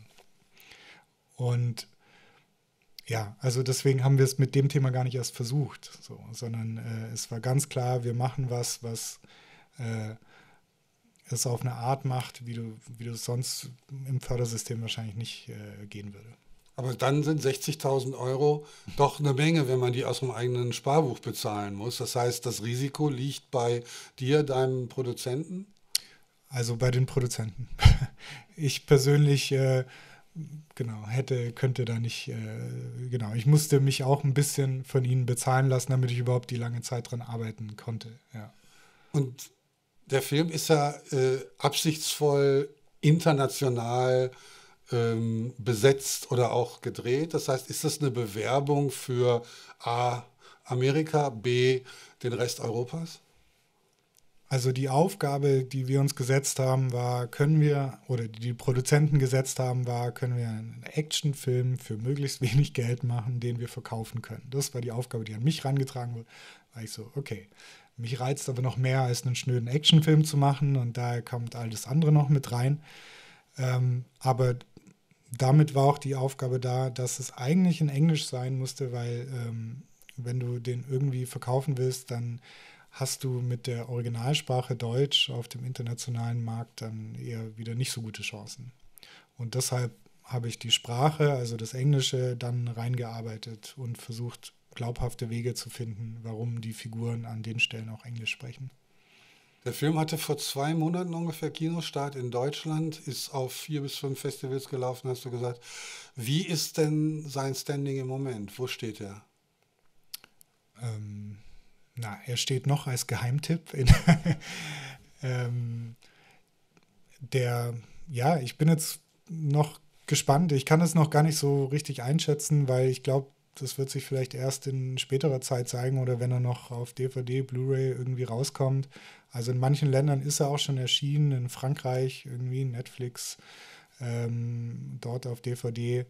S2: Und ja, also deswegen haben wir es mit dem Thema gar nicht erst versucht, so, sondern äh, es war ganz klar, wir machen was, was äh, es auf eine Art macht, wie du, wie du es sonst im Fördersystem wahrscheinlich nicht äh, gehen würde.
S3: Aber dann sind sechzigtausend Euro doch eine Menge, wenn man die aus dem eigenen Sparbuch bezahlen muss. Das heißt, das Risiko liegt bei dir, deinem Produzenten?
S2: Also bei den Produzenten. Ich persönlich, äh, genau, hätte, könnte da nicht, äh, genau, ich musste mich auch ein bisschen von ihnen bezahlen lassen, damit ich überhaupt die lange Zeit dran arbeiten konnte, ja.
S3: Und der Film ist ja äh, absichtsvoll international ähm, besetzt oder auch gedreht. Das heißt, ist das eine Bewerbung für A, Amerika, B, den Rest Europas?
S2: Also die Aufgabe, die wir uns gesetzt haben, war, können wir, oder die, die Produzenten gesetzt haben, war, können wir einen Actionfilm für möglichst wenig Geld machen, den wir verkaufen können. Das war die Aufgabe, die an mich herangetragen wurde. War ich so, okay, mich reizt aber noch mehr, als einen schnöden Actionfilm zu machen und daher kommt all das andere noch mit rein. Ähm, aber damit war auch die Aufgabe da, dass es eigentlich in Englisch sein musste, weil ähm, wenn du den irgendwie verkaufen willst, dann hast du mit der Originalsprache Deutsch auf dem internationalen Markt dann eher wieder nicht so gute Chancen. Und deshalb habe ich die Sprache, also das Englische, dann reingearbeitet und versucht, glaubhafte Wege zu finden, warum die Figuren an den Stellen auch Englisch sprechen.
S3: Der Film hatte vor zwei Monaten ungefähr Kinostart in Deutschland, ist auf vier bis fünf Festivals gelaufen, hast du gesagt. Wie ist denn sein Standing im Moment? Wo steht er?
S2: ähm, na, er steht noch als Geheimtipp in ähm, der, ja, ich bin jetzt noch gespannt. Ich kann es noch gar nicht so richtig einschätzen, weil ich glaube, das wird sich vielleicht erst in späterer Zeit zeigen oder wenn er noch auf D V D, Blu-ray irgendwie rauskommt. Also in manchen Ländern ist er auch schon erschienen, in Frankreich irgendwie, Netflix, ähm, dort auf D V D.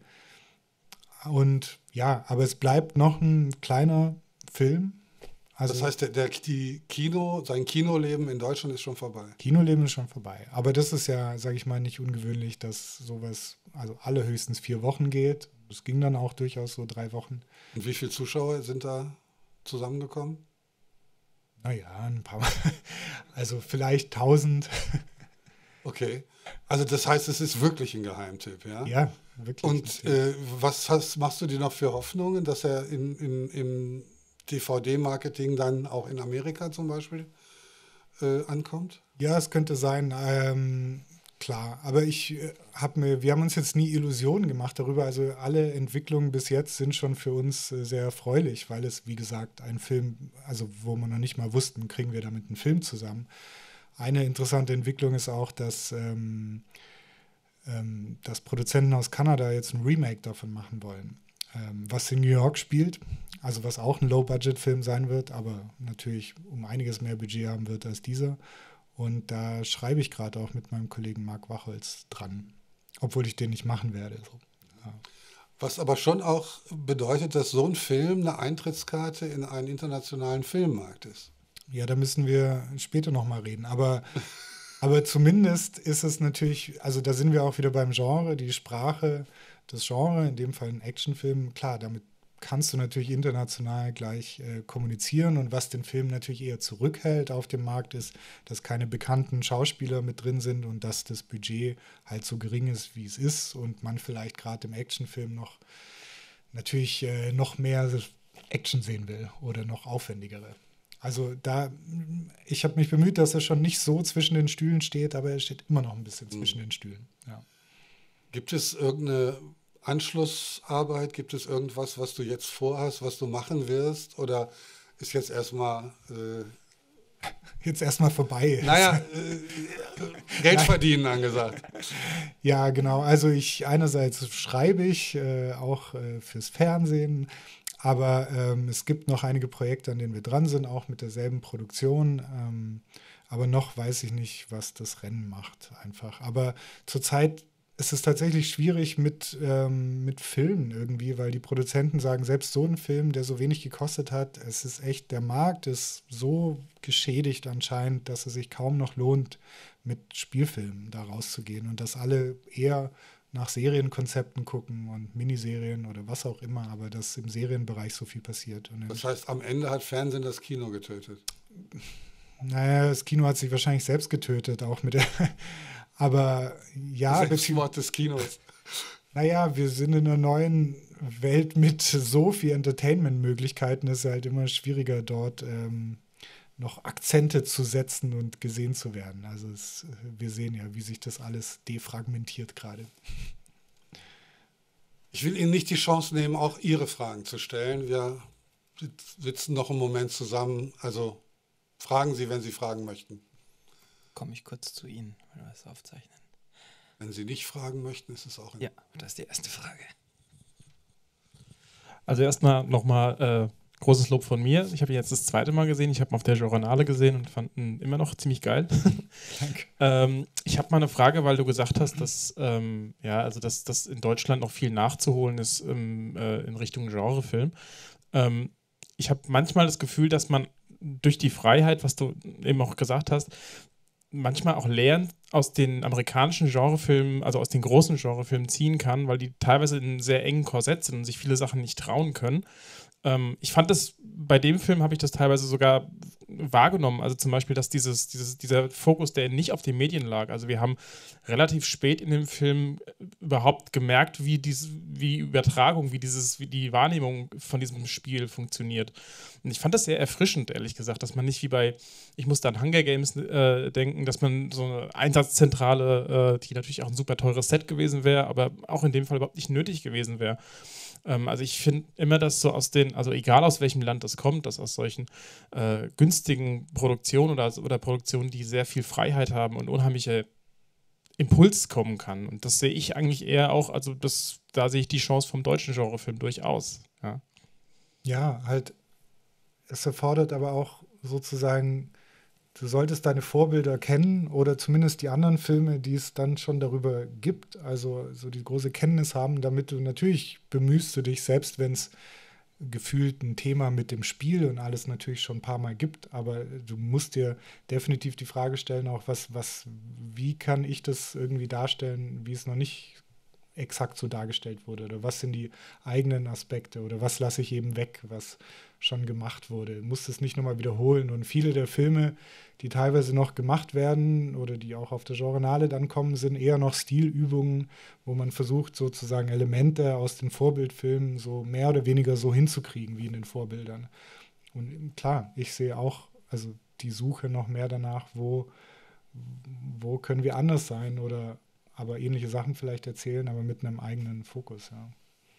S2: Und ja, aber es bleibt noch ein kleiner Film. Also
S3: das heißt, der, der, die Kino, sein Kinoleben in Deutschland ist schon vorbei.
S2: Kinoleben ist schon vorbei. Aber das ist ja, sage ich mal, nicht ungewöhnlich, dass sowas, also alle höchstens vier Wochen geht. Das ging dann auch durchaus so drei Wochen.
S3: Und wie viele Zuschauer sind da zusammengekommen?
S2: Naja, ein paar. Also vielleicht tausend.
S3: Okay. Also das heißt, es ist wirklich ein Geheimtipp, ja?
S2: Ja, wirklich.
S3: Und äh, was hast, machst du dir noch für Hoffnungen, dass er in, in, im D V D-Marketing dann auch in Amerika zum Beispiel äh, ankommt?
S2: Ja, es könnte sein. Ähm, klar, aber ich äh, habe mir, wir haben uns jetzt nie Illusionen gemacht darüber. Also alle Entwicklungen bis jetzt sind schon für uns äh, sehr erfreulich, weil es, wie gesagt, ein Film, also wo man noch nicht mal wussten, kriegen wir damit einen Film zusammen. Eine interessante Entwicklung ist auch, dass, ähm, ähm, dass Produzenten aus Kanada jetzt ein Remake davon machen wollen, ähm, was in New York spielt, also was auch ein Low-Budget-Film sein wird, aber natürlich um einiges mehr Budget haben wird als dieser. Und da schreibe ich gerade auch mit meinem Kollegen Marc Wachholz dran, obwohl ich den nicht machen werde. So. Ja.
S3: Was aber schon auch bedeutet, dass so ein Film eine Eintrittskarte in einen internationalen Filmmarkt ist.
S2: Ja, da müssen wir später nochmal reden. Aber, aber zumindest ist es natürlich, also da sind wir auch wieder beim Genre, die Sprache, das Genre, in dem Fall ein Actionfilm, klar, damit kannst du natürlich international gleich äh, kommunizieren. Und was den Film natürlich eher zurückhält auf dem Markt ist, dass keine bekannten Schauspieler mit drin sind und dass das Budget halt so gering ist, wie es ist. Und man vielleicht gerade im Actionfilm noch natürlich äh, noch mehr Action sehen will oder noch aufwendigere. Also da, ich habe mich bemüht, dass er schon nicht so zwischen den Stühlen steht, aber er steht immer noch ein bisschen zwischen mhm. den Stühlen. Ja.
S3: Gibt es irgendeine Anschlussarbeit? Gibt es irgendwas, was du jetzt vorhast, was du machen wirst? Oder ist jetzt erstmal... Äh
S2: jetzt erstmal vorbei?
S3: Naja, äh, Geld verdienen angesagt.
S2: Ja, genau. Also ich einerseits schreibe ich äh, auch äh, fürs Fernsehen, aber ähm, es gibt noch einige Projekte, an denen wir dran sind, auch mit derselben Produktion. Ähm, aber noch weiß ich nicht, was das Rennen macht einfach. Aber zurzeit ist es tatsächlich schwierig mit, ähm, mit Filmen irgendwie, weil die Produzenten sagen, selbst so ein Film, der so wenig gekostet hat, es ist echt, der Markt ist so geschädigt anscheinend, dass es sich kaum noch lohnt, mit Spielfilmen da rauszugehen und dass alle eher nach Serienkonzepten gucken und Miniserien oder was auch immer, aber dass im Serienbereich so viel passiert. Und
S3: das heißt, am Ende hat Fernsehen das Kino getötet?
S2: Naja, das Kino hat sich wahrscheinlich selbst getötet, auch mit der, aber ja.
S3: Selbstmord des Kinos.
S2: Naja, wir sind in einer neuen Welt mit so viel Entertainment-Möglichkeiten, es ist halt immer schwieriger dort ähm, noch Akzente zu setzen und gesehen zu werden. Also es, wir sehen ja, wie sich das alles defragmentiert gerade.
S3: Ich will Ihnen nicht die Chance nehmen, auch Ihre Fragen zu stellen. Wir sitzen noch einen Moment zusammen. Also fragen Sie, wenn Sie fragen möchten.
S1: Komme ich kurz zu Ihnen, weil wir es aufzeichnen.
S3: Wenn Sie nicht fragen möchten, ist es auch...
S1: Ja, das ist die erste Frage.
S4: Also erstmal nochmal... Äh großes Lob von mir. Ich habe ihn jetzt das zweite Mal gesehen. Ich habe ihn auf der Journale gesehen und fand ihn immer noch ziemlich geil.
S2: Danke.
S4: ähm, ich habe mal eine Frage, weil du gesagt hast, dass, ähm, ja, also dass, dass in Deutschland noch viel nachzuholen ist ähm, äh, in Richtung Genrefilm. Ähm, ich habe manchmal das Gefühl, dass man durch die Freiheit, was du eben auch gesagt hast, manchmal auch Lehren aus den amerikanischen Genrefilmen, also aus den großen Genrefilmen ziehen kann, weil die teilweise in einem sehr engen Korsett sind und sich viele Sachen nicht trauen können. Ähm, ich fand das, bei dem Film habe ich das teilweise sogar wahrgenommen. Also zum Beispiel, dass dieses, dieses, dieser Fokus, der nicht auf den Medien lag. Also wir haben relativ spät in dem Film überhaupt gemerkt, wie diese, wie Übertragung, wie dieses, wie die Wahrnehmung von diesem Spiel funktioniert. Und ich fand das sehr erfrischend, ehrlich gesagt, dass man nicht wie bei, ich musste an Hunger Games äh, denken, dass man so eine Einsatzzentrale, äh, die natürlich auch ein super teures Set gewesen wäre, aber auch in dem Fall überhaupt nicht nötig gewesen wäre. Ähm, also ich finde immer, dass so aus den, also egal aus welchem Land das kommt, dass aus solchen äh, günstigen Produktionen oder, oder Produktionen, die sehr viel Freiheit haben und unheimliche Impuls kommen kann. Und das sehe ich eigentlich eher auch, also das, da sehe ich die Chance vom deutschen Genrefilm durchaus. Ja,
S2: Ja, halt, es erfordert aber auch sozusagen, du solltest deine Vorbilder kennen oder zumindest die anderen Filme, die es dann schon darüber gibt, also so die große Kenntnis haben, damit du natürlich bemühst du dich, selbst wenn es gefühlt ein Thema mit dem Spiel und alles natürlich schon ein paar Mal gibt, aber du musst dir definitiv die Frage stellen, auch was, was, wie kann ich das irgendwie darstellen, wie es noch nicht exakt so dargestellt wurde oder was sind die eigenen Aspekte oder was lasse ich eben weg, was schon gemacht wurde. Du musst es nicht nochmal wiederholen und viele der Filme, die teilweise noch gemacht werden oder die auch auf der Genrenale dann kommen, sind eher noch Stilübungen, wo man versucht sozusagen Elemente aus den Vorbildfilmen so mehr oder weniger so hinzukriegen wie in den Vorbildern. Und klar, ich sehe auch also die Suche noch mehr danach, wo, wo können wir anders sein oder aber ähnliche Sachen vielleicht erzählen, aber mit einem eigenen Fokus, ja.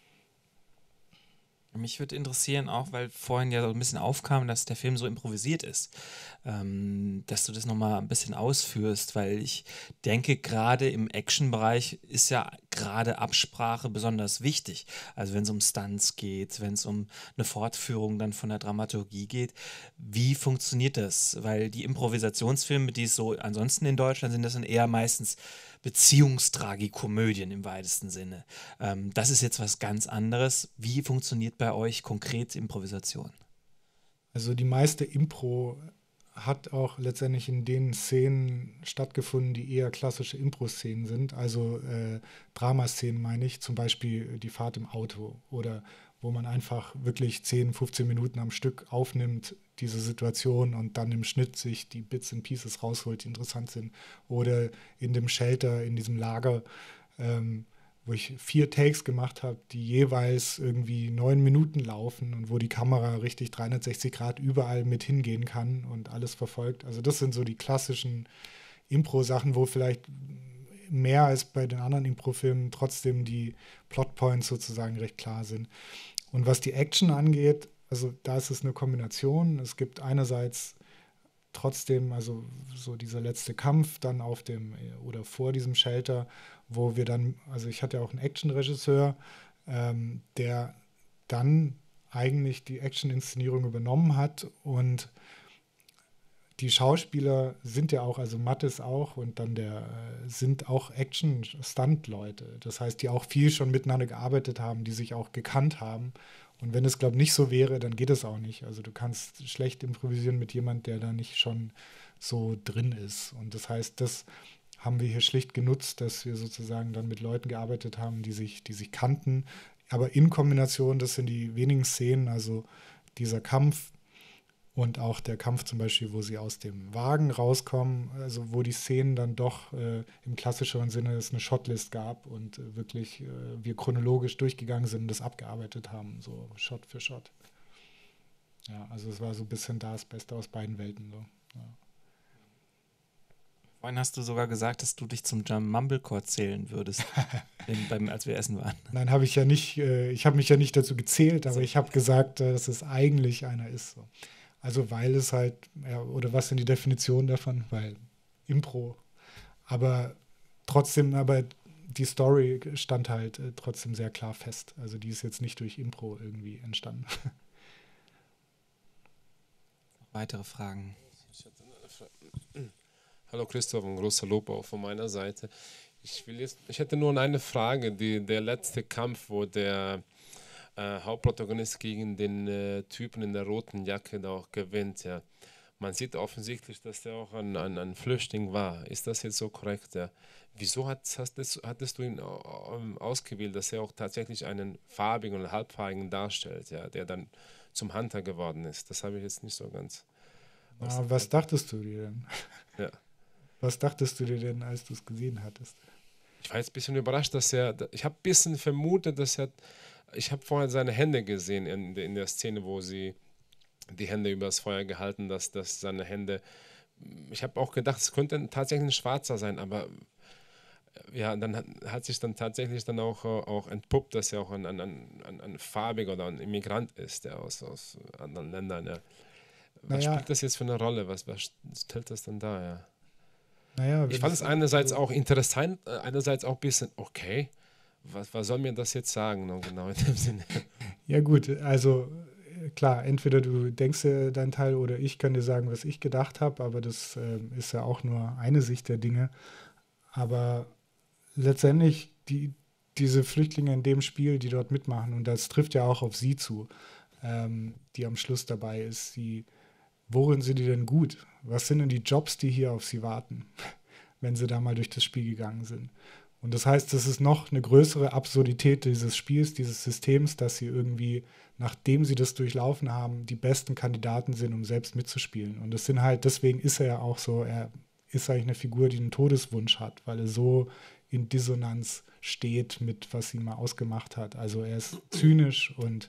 S1: Mich würde interessieren, auch weil vorhin ja so ein bisschen aufkam, dass der Film so improvisiert ist, ähm, dass du das nochmal ein bisschen ausführst, weil ich denke, gerade im Action-Bereich ist ja gerade Absprache besonders wichtig. Also wenn es um Stunts geht, wenn es um eine Fortführung dann von der Dramaturgie geht, wie funktioniert das? Weil die Improvisationsfilme, die es so ansonsten in Deutschland sind, das sind eher meistens Beziehungstragikomödien im weitesten Sinne. Ähm, das ist jetzt was ganz anderes. Wie funktioniert bei euch konkret Improvisation?
S2: Also die meiste Impro hat auch letztendlich in den Szenen stattgefunden, die eher klassische Impro-Szenen sind. Also äh, Dramaszenen meine ich, zum Beispiel die Fahrt im Auto oder wo man einfach wirklich zehn, fünfzehn Minuten am Stück aufnimmt, diese Situation und dann im Schnitt sich die Bits and Pieces rausholt, die interessant sind. Oder in dem Shelter, in diesem Lager, ähm, wo ich vier Takes gemacht habe, die jeweils irgendwie neun Minuten laufen und wo die Kamera richtig dreihundertsechzig Grad überall mit hingehen kann und alles verfolgt. Also das sind so die klassischen Impro-Sachen, wo vielleicht mehr als bei den anderen Impro-Filmen trotzdem die Plotpoints sozusagen recht klar sind. Und was die Action angeht, also da ist es eine Kombination. Es gibt einerseits trotzdem, also so dieser letzte Kampf dann auf dem oder vor diesem Shelter, wo wir dann, also ich hatte ja auch einen Action-Regisseur, ähm, der dann eigentlich die Action-Inszenierung übernommen hat und die Schauspieler sind ja auch, also Mattes auch und dann der sind auch Action-Stunt-Leute. Das heißt, die auch viel schon miteinander gearbeitet haben, die sich auch gekannt haben. Und wenn es, glaube ich, nicht so wäre, dann geht es auch nicht. Also du kannst schlecht improvisieren mit jemandem, der da nicht schon so drin ist. Und das heißt, das haben wir hier schlicht genutzt, dass wir sozusagen dann mit Leuten gearbeitet haben, die sich, die sich kannten. Aber in Kombination, das sind die wenigen Szenen, also dieser Kampf und auch der Kampf zum Beispiel, wo sie aus dem Wagen rauskommen, also wo die Szenen dann doch äh, im klassischeren Sinne es eine Shotlist gab und äh, wirklich äh, wir chronologisch durchgegangen sind und das abgearbeitet haben, so Shot für Shot. Ja, also es war so ein bisschen das Beste aus beiden Welten. So. Ja.
S1: Vorhin hast du sogar gesagt, dass du dich zum Jam Mumblecore zählen würdest, in, beim, als wir essen waren.
S2: Nein, habe ich ja nicht, äh, ich habe mich ja nicht dazu gezählt, aber so. Ich habe gesagt, äh, dass es eigentlich einer ist. So. Also weil es halt, ja, oder was sind die Definitionen davon? Weil Impro. Aber trotzdem, aber die Story stand halt äh, trotzdem sehr klar fest. Also die ist jetzt nicht durch Impro irgendwie entstanden.
S1: Weitere Fragen?
S5: Hallo Christoph, ein großer Lob auch von meiner Seite. Ich, will jetzt, ich hätte nur eine Frage. Die, der letzte Kampf, wo der Äh, Hauptprotagonist gegen den äh, Typen in der roten Jacke da auch gewinnt, ja. Man sieht offensichtlich, dass der auch ein, ein, ein Flüchtling war. Ist das jetzt so korrekt, ja? Wieso hat, hast das, hattest du ihn äh, ausgewählt, dass er auch tatsächlich einen farbigen oder halbfarbigen darstellt, ja, der dann zum Hunter geworden ist? Das habe ich jetzt nicht so ganz
S2: Ah, was dachtest du dir denn?
S5: Ja.
S2: Was dachtest du dir denn, als du es gesehen hattest?
S5: Ich war jetzt ein bisschen überrascht, dass er, ich habe ein bisschen vermutet, dass er, ich habe vorher seine Hände gesehen in, in der Szene, wo sie die Hände übers Feuer gehalten, dass, dass seine Hände, ich habe auch gedacht, es könnte tatsächlich ein Schwarzer sein, aber ja, dann hat, hat sich dann tatsächlich dann auch, auch entpuppt, dass er auch ein, ein, ein, ein Farbiger oder ein Immigrant ist, der aus, aus anderen Ländern, ja. Was
S2: Naja.
S5: spielt das jetzt für eine Rolle? Was, was stellt das denn da, ja?
S2: Naja,
S5: Ich fand es einerseits auch interessant, einerseits auch ein bisschen, okay, was, was soll mir das jetzt sagen, no, genau in dem Sinne?
S2: Ja gut, also klar, entweder du denkst dir deinen Teil oder ich kann dir sagen, was ich gedacht habe, aber das äh, ist ja auch nur eine Sicht der Dinge. Aber letztendlich, die, diese Flüchtlinge in dem Spiel, die dort mitmachen, und das trifft ja auch auf sie zu, ähm, die am Schluss dabei ist, sie, worin sind die denn gut? Was sind denn die Jobs, die hier auf sie warten, wenn sie da mal durch das Spiel gegangen sind? Und das heißt, das ist noch eine größere Absurdität dieses Spiels, dieses Systems, dass sie irgendwie, nachdem sie das durchlaufen haben, die besten Kandidaten sind, um selbst mitzuspielen. Und das sind halt, deswegen ist er ja auch so, er ist eigentlich eine Figur, die einen Todeswunsch hat, weil er so in Dissonanz steht mit, was ihn mal ausgemacht hat. Also er ist zynisch und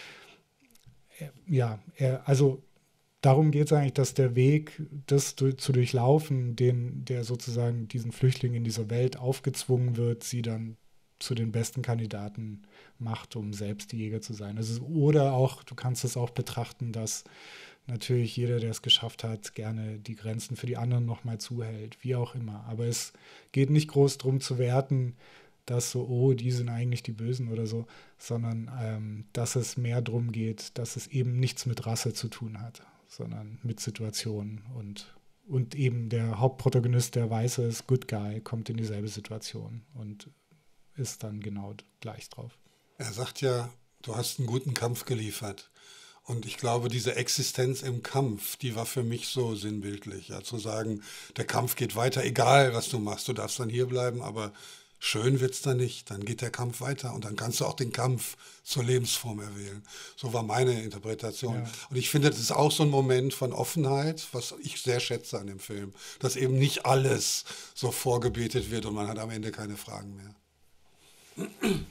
S2: er, ja, er, also darum geht es eigentlich, dass der Weg, das du, zu durchlaufen, den, der sozusagen diesen Flüchtlingen in dieser Welt aufgezwungen wird, sie dann zu den besten Kandidaten macht, um selbst die Jäger zu sein. Also, oder auch, du kannst es auch betrachten, dass natürlich jeder, der es geschafft hat, gerne die Grenzen für die anderen nochmal zuhält, wie auch immer. Aber es geht nicht groß darum zu werten, dass so, oh, die sind eigentlich die Bösen oder so, sondern ähm, dass es mehr darum geht, dass es eben nichts mit Rasse zu tun hat, sondern mit Situationen. Und, und eben der Hauptprotagonist, der Weiße ist, Good Guy, kommt in dieselbe Situation und ist dann genau gleich drauf.
S3: Er sagt ja, du hast einen guten Kampf geliefert. Und ich glaube, diese Existenz im Kampf, die war für mich so sinnbildlich. Ja, zu sagen, der Kampf geht weiter, egal was du machst, du darfst dann hier bleiben, aber schön wird's dann nicht. Dann geht der Kampf weiter und dann kannst du auch den Kampf zur Lebensform erwählen. So war meine Interpretation.
S2: Ja.
S3: Und ich finde, das ist auch so ein Moment von Offenheit, was ich sehr schätze an dem Film, dass eben nicht alles so vorgebetet wird und man hat am Ende keine Fragen mehr.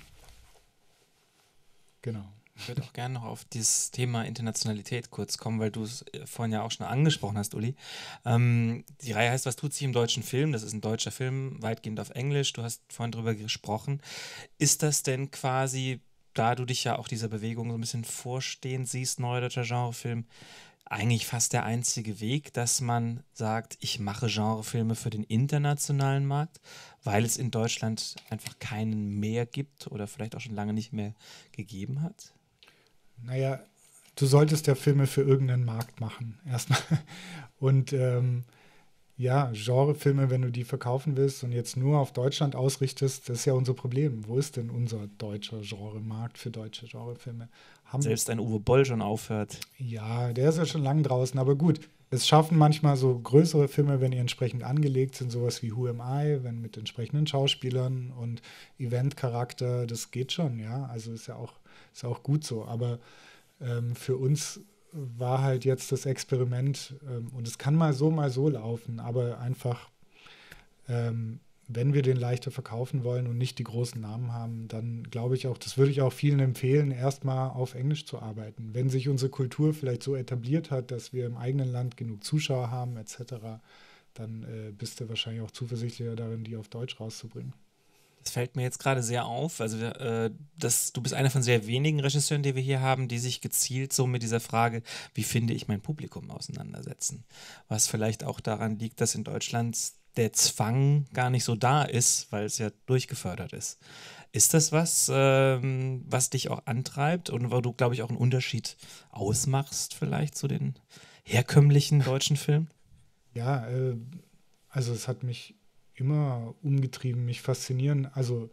S2: Genau.
S1: Ich würde auch gerne noch auf dieses Thema Internationalität kurz kommen, weil du es vorhin ja auch schon angesprochen hast, Uli. Ähm, die Reihe heißt Was tut sich im deutschen Film? Das ist ein deutscher Film, weitgehend auf Englisch. Du hast vorhin drüber gesprochen. Ist das denn quasi, da du dich ja auch dieser Bewegung so ein bisschen vorstehen siehst, neuer deutscher Genrefilm, eigentlich fast der einzige Weg, dass man sagt, ich mache Genrefilme für den internationalen Markt, weil es in Deutschland einfach keinen mehr gibt oder vielleicht auch schon lange nicht mehr gegeben hat?
S2: Naja, du solltest ja Filme für irgendeinen Markt machen, erstmal. Und ähm, ja, Genrefilme, wenn du die verkaufen willst und jetzt nur auf Deutschland ausrichtest, das ist ja unser Problem. Wo ist denn unser deutscher Genremarkt für deutsche Genrefilme? Haben
S1: Selbst ein Uwe Boll schon aufhört.
S2: Ja, der ist ja schon lange draußen, aber gut. Es schaffen manchmal so größere Filme, wenn die entsprechend angelegt sind, sowas wie Who Am I, wenn mit entsprechenden Schauspielern und Eventcharakter, das geht schon, ja. Also ist ja auch, ist ja auch gut so. Aber ähm, für uns war halt jetzt das Experiment, ähm, und es kann mal so, mal so laufen, aber einfach, ähm, wenn wir den leichter verkaufen wollen und nicht die großen Namen haben, dann glaube ich auch, das würde ich auch vielen empfehlen, erstmal auf Englisch zu arbeiten. Wenn sich unsere Kultur vielleicht so etabliert hat, dass wir im eigenen Land genug Zuschauer haben, et cetera, dann äh, bist du wahrscheinlich auch zuversichtlicher darin, die auf Deutsch rauszubringen.
S1: Das fällt mir jetzt gerade sehr auf. Also, äh, das, du bist einer von sehr wenigen Regisseuren, die wir hier haben, die sich gezielt so mit dieser Frage, wie finde ich mein Publikum, auseinandersetzen. Was vielleicht auch daran liegt, dass in Deutschland der Zwang gar nicht so da ist, weil es ja durchgefördert ist. Ist das was, ähm, was dich auch antreibt und wo du, glaube ich, auch einen Unterschied ausmachst vielleicht zu den herkömmlichen deutschen Filmen?
S2: Ja, äh, also es hat mich immer umgetrieben, mich faszinieren, also,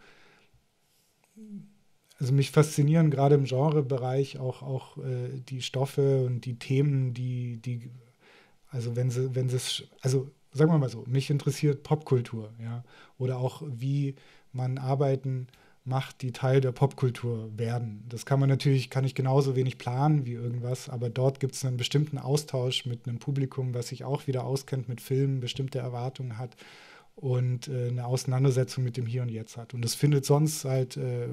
S2: also mich faszinieren gerade im Genrebereich auch, auch äh, die Stoffe und die Themen, die, die, also wenn sie, wenn sie, also sagen wir mal so, mich interessiert Popkultur, ja, oder auch wie man Arbeiten macht, die Teil der Popkultur werden. Das kann man natürlich, kann ich genauso wenig planen wie irgendwas, aber dort gibt es einen bestimmten Austausch mit einem Publikum, was sich auch wieder auskennt mit Filmen, bestimmte Erwartungen hat und äh, eine Auseinandersetzung mit dem Hier und Jetzt hat. Und das findet sonst halt äh,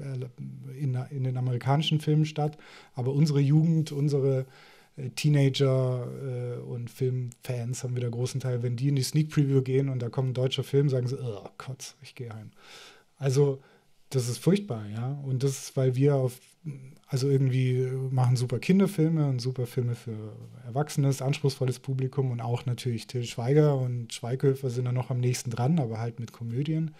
S2: in, in den amerikanischen Filmen statt, aber unsere Jugend, unsere äh, Teenager äh, und Filmfans haben wieder großen Teil, wenn die in die Sneak Preview gehen und da kommt ein deutscher Film, sagen sie, oh Gott, ich gehe heim. Also das ist furchtbar, ja. Und das ist, weil wir auf, also irgendwie machen super Kinderfilme und super Filme für erwachsenes, anspruchsvolles Publikum und auch natürlich Til Schweiger und Schweighöfer sind da noch am nächsten dran, aber halt mit Komödien.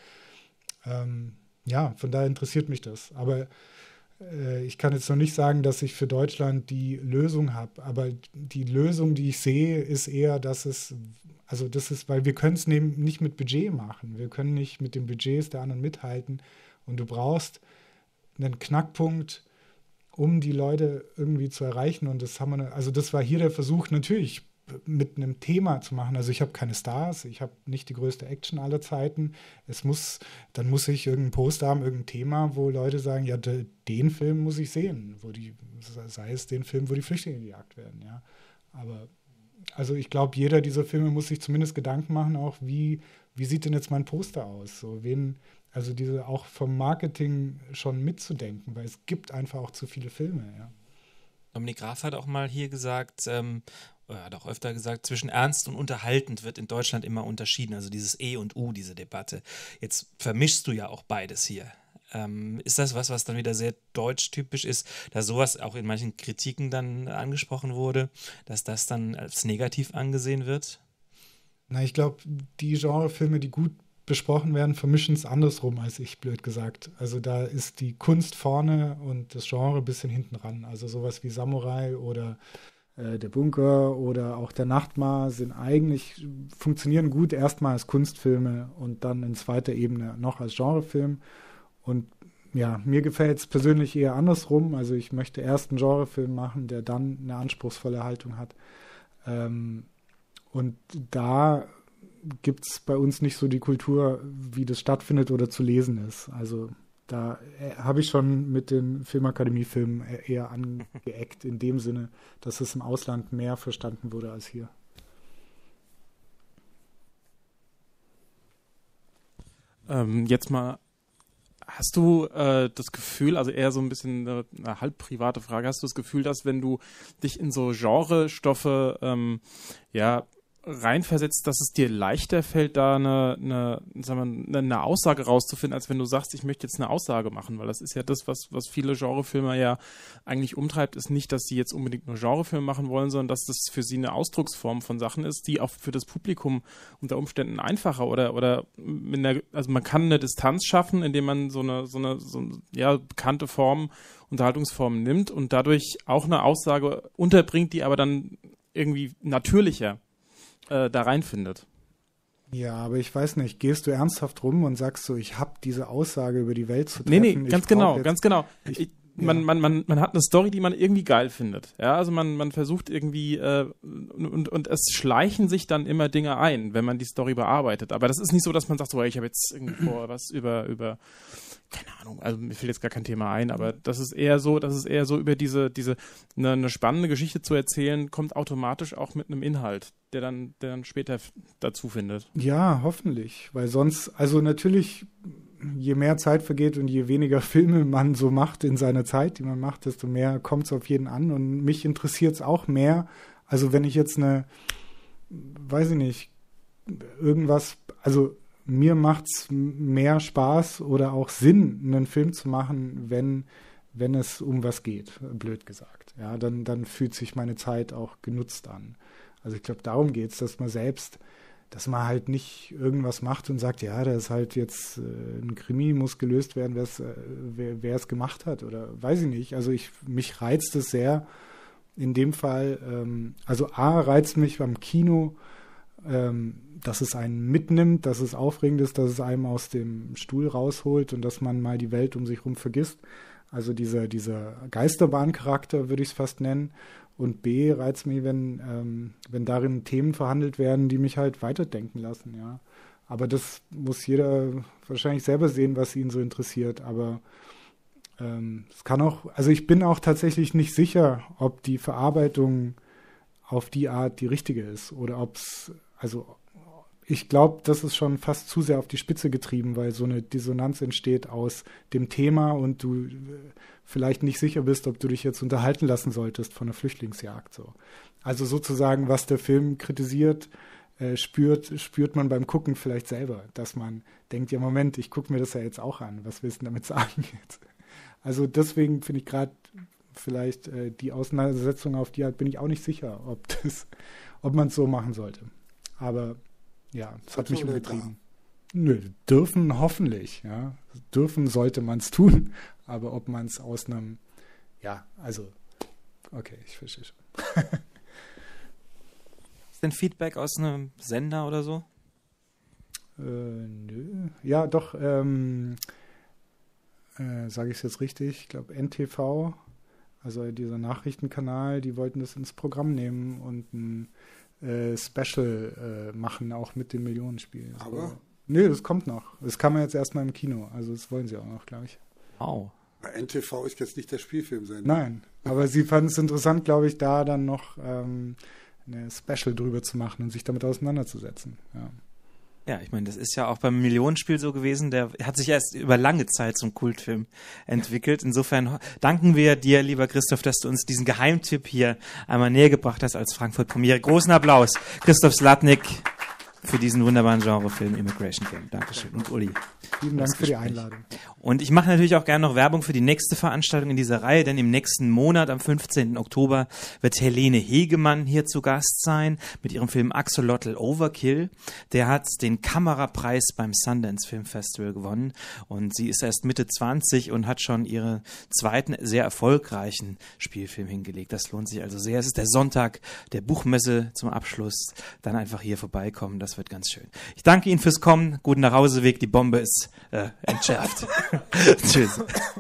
S2: Ähm, ja, von daher interessiert mich das. Aber äh, ich kann jetzt noch nicht sagen, dass ich für Deutschland die Lösung habe. Aber die Lösung, die ich sehe, ist eher, dass es, also das ist, weil wir können es nicht mit Budget machen. Wir können nicht mit den Budgets der anderen mithalten. Und du brauchst einen Knackpunkt, um die Leute irgendwie zu erreichen. Und das haben wir, also das war hier der Versuch, natürlich mit einem Thema zu machen. Also ich habe keine Stars, ich habe nicht die größte Action aller Zeiten. Es muss, dann muss ich irgendein Poster haben, irgendein Thema, wo Leute sagen, ja, de, den Film muss ich sehen, wo die, sei es den Film, wo die Flüchtlinge gejagt werden, ja. Aber also ich glaube, jeder dieser Filme muss sich zumindest Gedanken machen, auch wie, wie sieht denn jetzt mein Poster aus? So, wen, also diese auch vom Marketing schon mitzudenken, weil es gibt einfach auch zu viele Filme, ja.
S1: Dominik Graf hat auch mal hier gesagt, ähm, er hat auch öfter gesagt, zwischen ernst und unterhaltend wird in Deutschland immer unterschieden, also dieses E und U, diese Debatte. Jetzt vermischst du ja auch beides hier. Ähm, ist das was, was dann wieder sehr deutsch-typisch ist, dass sowas auch in manchen Kritiken dann angesprochen wurde, dass das dann als negativ angesehen wird?
S2: Na, ich glaube, die Genrefilme, die gut besprochen werden, vermischen es andersrum als ich, blöd gesagt. Also da ist die Kunst vorne und das Genre ein bisschen hinten ran. Also sowas wie Samurai oder äh, Der Bunker oder auch Der Nachtmar sind eigentlich, funktionieren gut erstmal als Kunstfilme und dann in zweiter Ebene noch als Genrefilm. Und ja, mir gefällt es persönlich eher andersrum. Also ich möchte erst einen Genrefilm machen, der dann eine anspruchsvolle Haltung hat. Ähm, und da gibt es bei uns nicht so die Kultur, wie das stattfindet oder zu lesen ist. Also da äh, habe ich schon mit den Filmakademie-Filmen eher angeeckt, in dem Sinne, dass es im Ausland mehr verstanden wurde als hier.
S4: Ähm, jetzt mal, hast du äh, das Gefühl, also eher so ein bisschen eine, eine halb private Frage, hast du das Gefühl, dass wenn du dich in so Genrestoffe ähm, ja reinversetzt, dass es dir leichter fällt, da eine, eine, sagen wir, eine Aussage rauszufinden, als wenn du sagst, ich möchte jetzt eine Aussage machen, weil das ist ja das, was, was viele Genrefilmer ja eigentlich umtreibt, ist nicht, dass sie jetzt unbedingt nur Genrefilme machen wollen, sondern dass das für sie eine Ausdrucksform von Sachen ist, die auch für das Publikum unter Umständen einfacher oder, oder mit einer, also man kann eine Distanz schaffen, indem man so eine, so eine, so eine ja, bekannte Form, Unterhaltungsform nimmt und dadurch auch eine Aussage unterbringt, die aber dann irgendwie natürlicher da reinfindet.
S2: Ja, aber ich weiß nicht, gehst du ernsthaft rum und sagst so, ich habe diese Aussage über die Welt zu treffen?
S4: Nee, nee, ganz
S2: ich
S4: genau,
S2: jetzt,
S4: ganz genau.
S2: Ich,
S4: ich, man, ja. man, man, man hat eine Story, die man irgendwie geil findet. Ja, also man, man versucht irgendwie äh, und, und es schleichen sich dann immer Dinge ein, wenn man die Story bearbeitet. Aber das ist nicht so, dass man sagt, so, ich habe jetzt irgendwie vor was über, über keine Ahnung, also mir fällt jetzt gar kein Thema ein, aber das ist eher so, das ist eher so über diese, diese, eine, eine spannende Geschichte zu erzählen, kommt automatisch auch mit einem Inhalt, der dann, der dann später dazu findet.
S2: Ja, hoffentlich, weil sonst, also natürlich, je mehr Zeit vergeht und je weniger Filme man so macht in seiner Zeit, die man macht, desto mehr kommt es auf jeden an und mich interessiert es auch mehr, also wenn ich jetzt eine, weiß ich nicht, irgendwas, also mir macht es mehr Spaß oder auch Sinn, einen Film zu machen, wenn, wenn es um was geht, blöd gesagt. Ja, dann, dann fühlt sich meine Zeit auch genutzt an. Also ich glaube, darum geht es, dass man selbst, dass man halt nicht irgendwas macht und sagt, ja, da ist halt jetzt äh, ein Krimi, muss gelöst werden, äh, wer, wer es gemacht hat oder weiß ich nicht. Also ich, mich reizt es sehr in dem Fall, ähm, also A, reizt mich beim Kino, ähm, dass es einen mitnimmt, dass es aufregend ist, dass es einem aus dem Stuhl rausholt und dass man mal die Welt um sich herum vergisst. Also dieser, dieser Geisterbahncharakter würde ich es fast nennen. Und B, reizt mich, wenn, ähm, wenn darin Themen verhandelt werden, die mich halt weiterdenken lassen, ja. Aber das muss jeder wahrscheinlich selber sehen, was ihn so interessiert. Aber ähm, es kann auch, also ich bin auch tatsächlich nicht sicher, ob die Verarbeitung auf die Art die richtige ist oder ob es, also ich glaube, das ist schon fast zu sehr auf die Spitze getrieben, weil so eine Dissonanz entsteht aus dem Thema und du äh, vielleicht nicht sicher bist, ob du dich jetzt unterhalten lassen solltest von einer Flüchtlingsjagd. So. Also sozusagen, was der Film kritisiert, äh, spürt, spürt man beim Gucken vielleicht selber, dass man denkt, ja Moment, ich gucke mir das ja jetzt auch an, was willst du damit sagen jetzt? Also deswegen finde ich gerade vielleicht äh, die Auseinandersetzung auf die Art, bin ich auch nicht sicher, ob das, ob man es so machen sollte. Aber ja, das hat mich umgetrieben. Nö, dürfen hoffentlich, ja. Dürfen sollte man es tun, aber ob man es aus einem, ja, also, okay, ich verstehe schon.
S1: Ist denn Feedback aus einem Sender oder so?
S2: Äh, nö. Ja, doch, ähm, äh, sage ich es jetzt richtig, ich glaube N T V, also dieser Nachrichtenkanal, die wollten das ins Programm nehmen und ein äh, Special äh, machen, auch mit dem Millionenspiel.
S3: Aber?
S2: So. Nee, das kommt noch. Das kann man jetzt erstmal im Kino, also das wollen sie auch noch, glaube ich.
S1: Wow.
S3: N T V ist jetzt nicht der Spielfilmsender.
S2: Nein, aber sie fanden es interessant, glaube ich, da dann noch ähm, eine Special drüber zu machen und sich damit auseinanderzusetzen. Ja.
S1: Ja, ich meine, das ist ja auch beim Millionenspiel so gewesen. Der hat sich erst über lange Zeit zum Kultfilm entwickelt. Insofern danken wir dir, lieber Christoph, dass du uns diesen Geheimtipp hier einmal näher gebracht hast als Frankfurt-Premiere. Großen Applaus, Christoph Slatnik, für diesen wunderbaren Genrefilm Immigration Game. Dankeschön. Und Uli.
S2: Vielen Dank für die Einladung.
S1: Und ich mache natürlich auch gerne noch Werbung für die nächste Veranstaltung in dieser Reihe, denn im nächsten Monat, am fünfzehnten Oktober, wird Helene Hegemann hier zu Gast sein mit ihrem Film Axolotl Overkill. Der hat den Kamerapreis beim Sundance Film Festival gewonnen und sie ist erst Mitte zwanzig und hat schon ihren zweiten sehr erfolgreichen Spielfilm hingelegt. Das lohnt sich also sehr. Es ist der Sonntag der Buchmesse zum Abschluss. Dann einfach hier vorbeikommen, das wird ganz schön. Ich danke Ihnen fürs Kommen. Guten Nachhauseweg. Die Bombe ist äh, entschärft. Tschüss.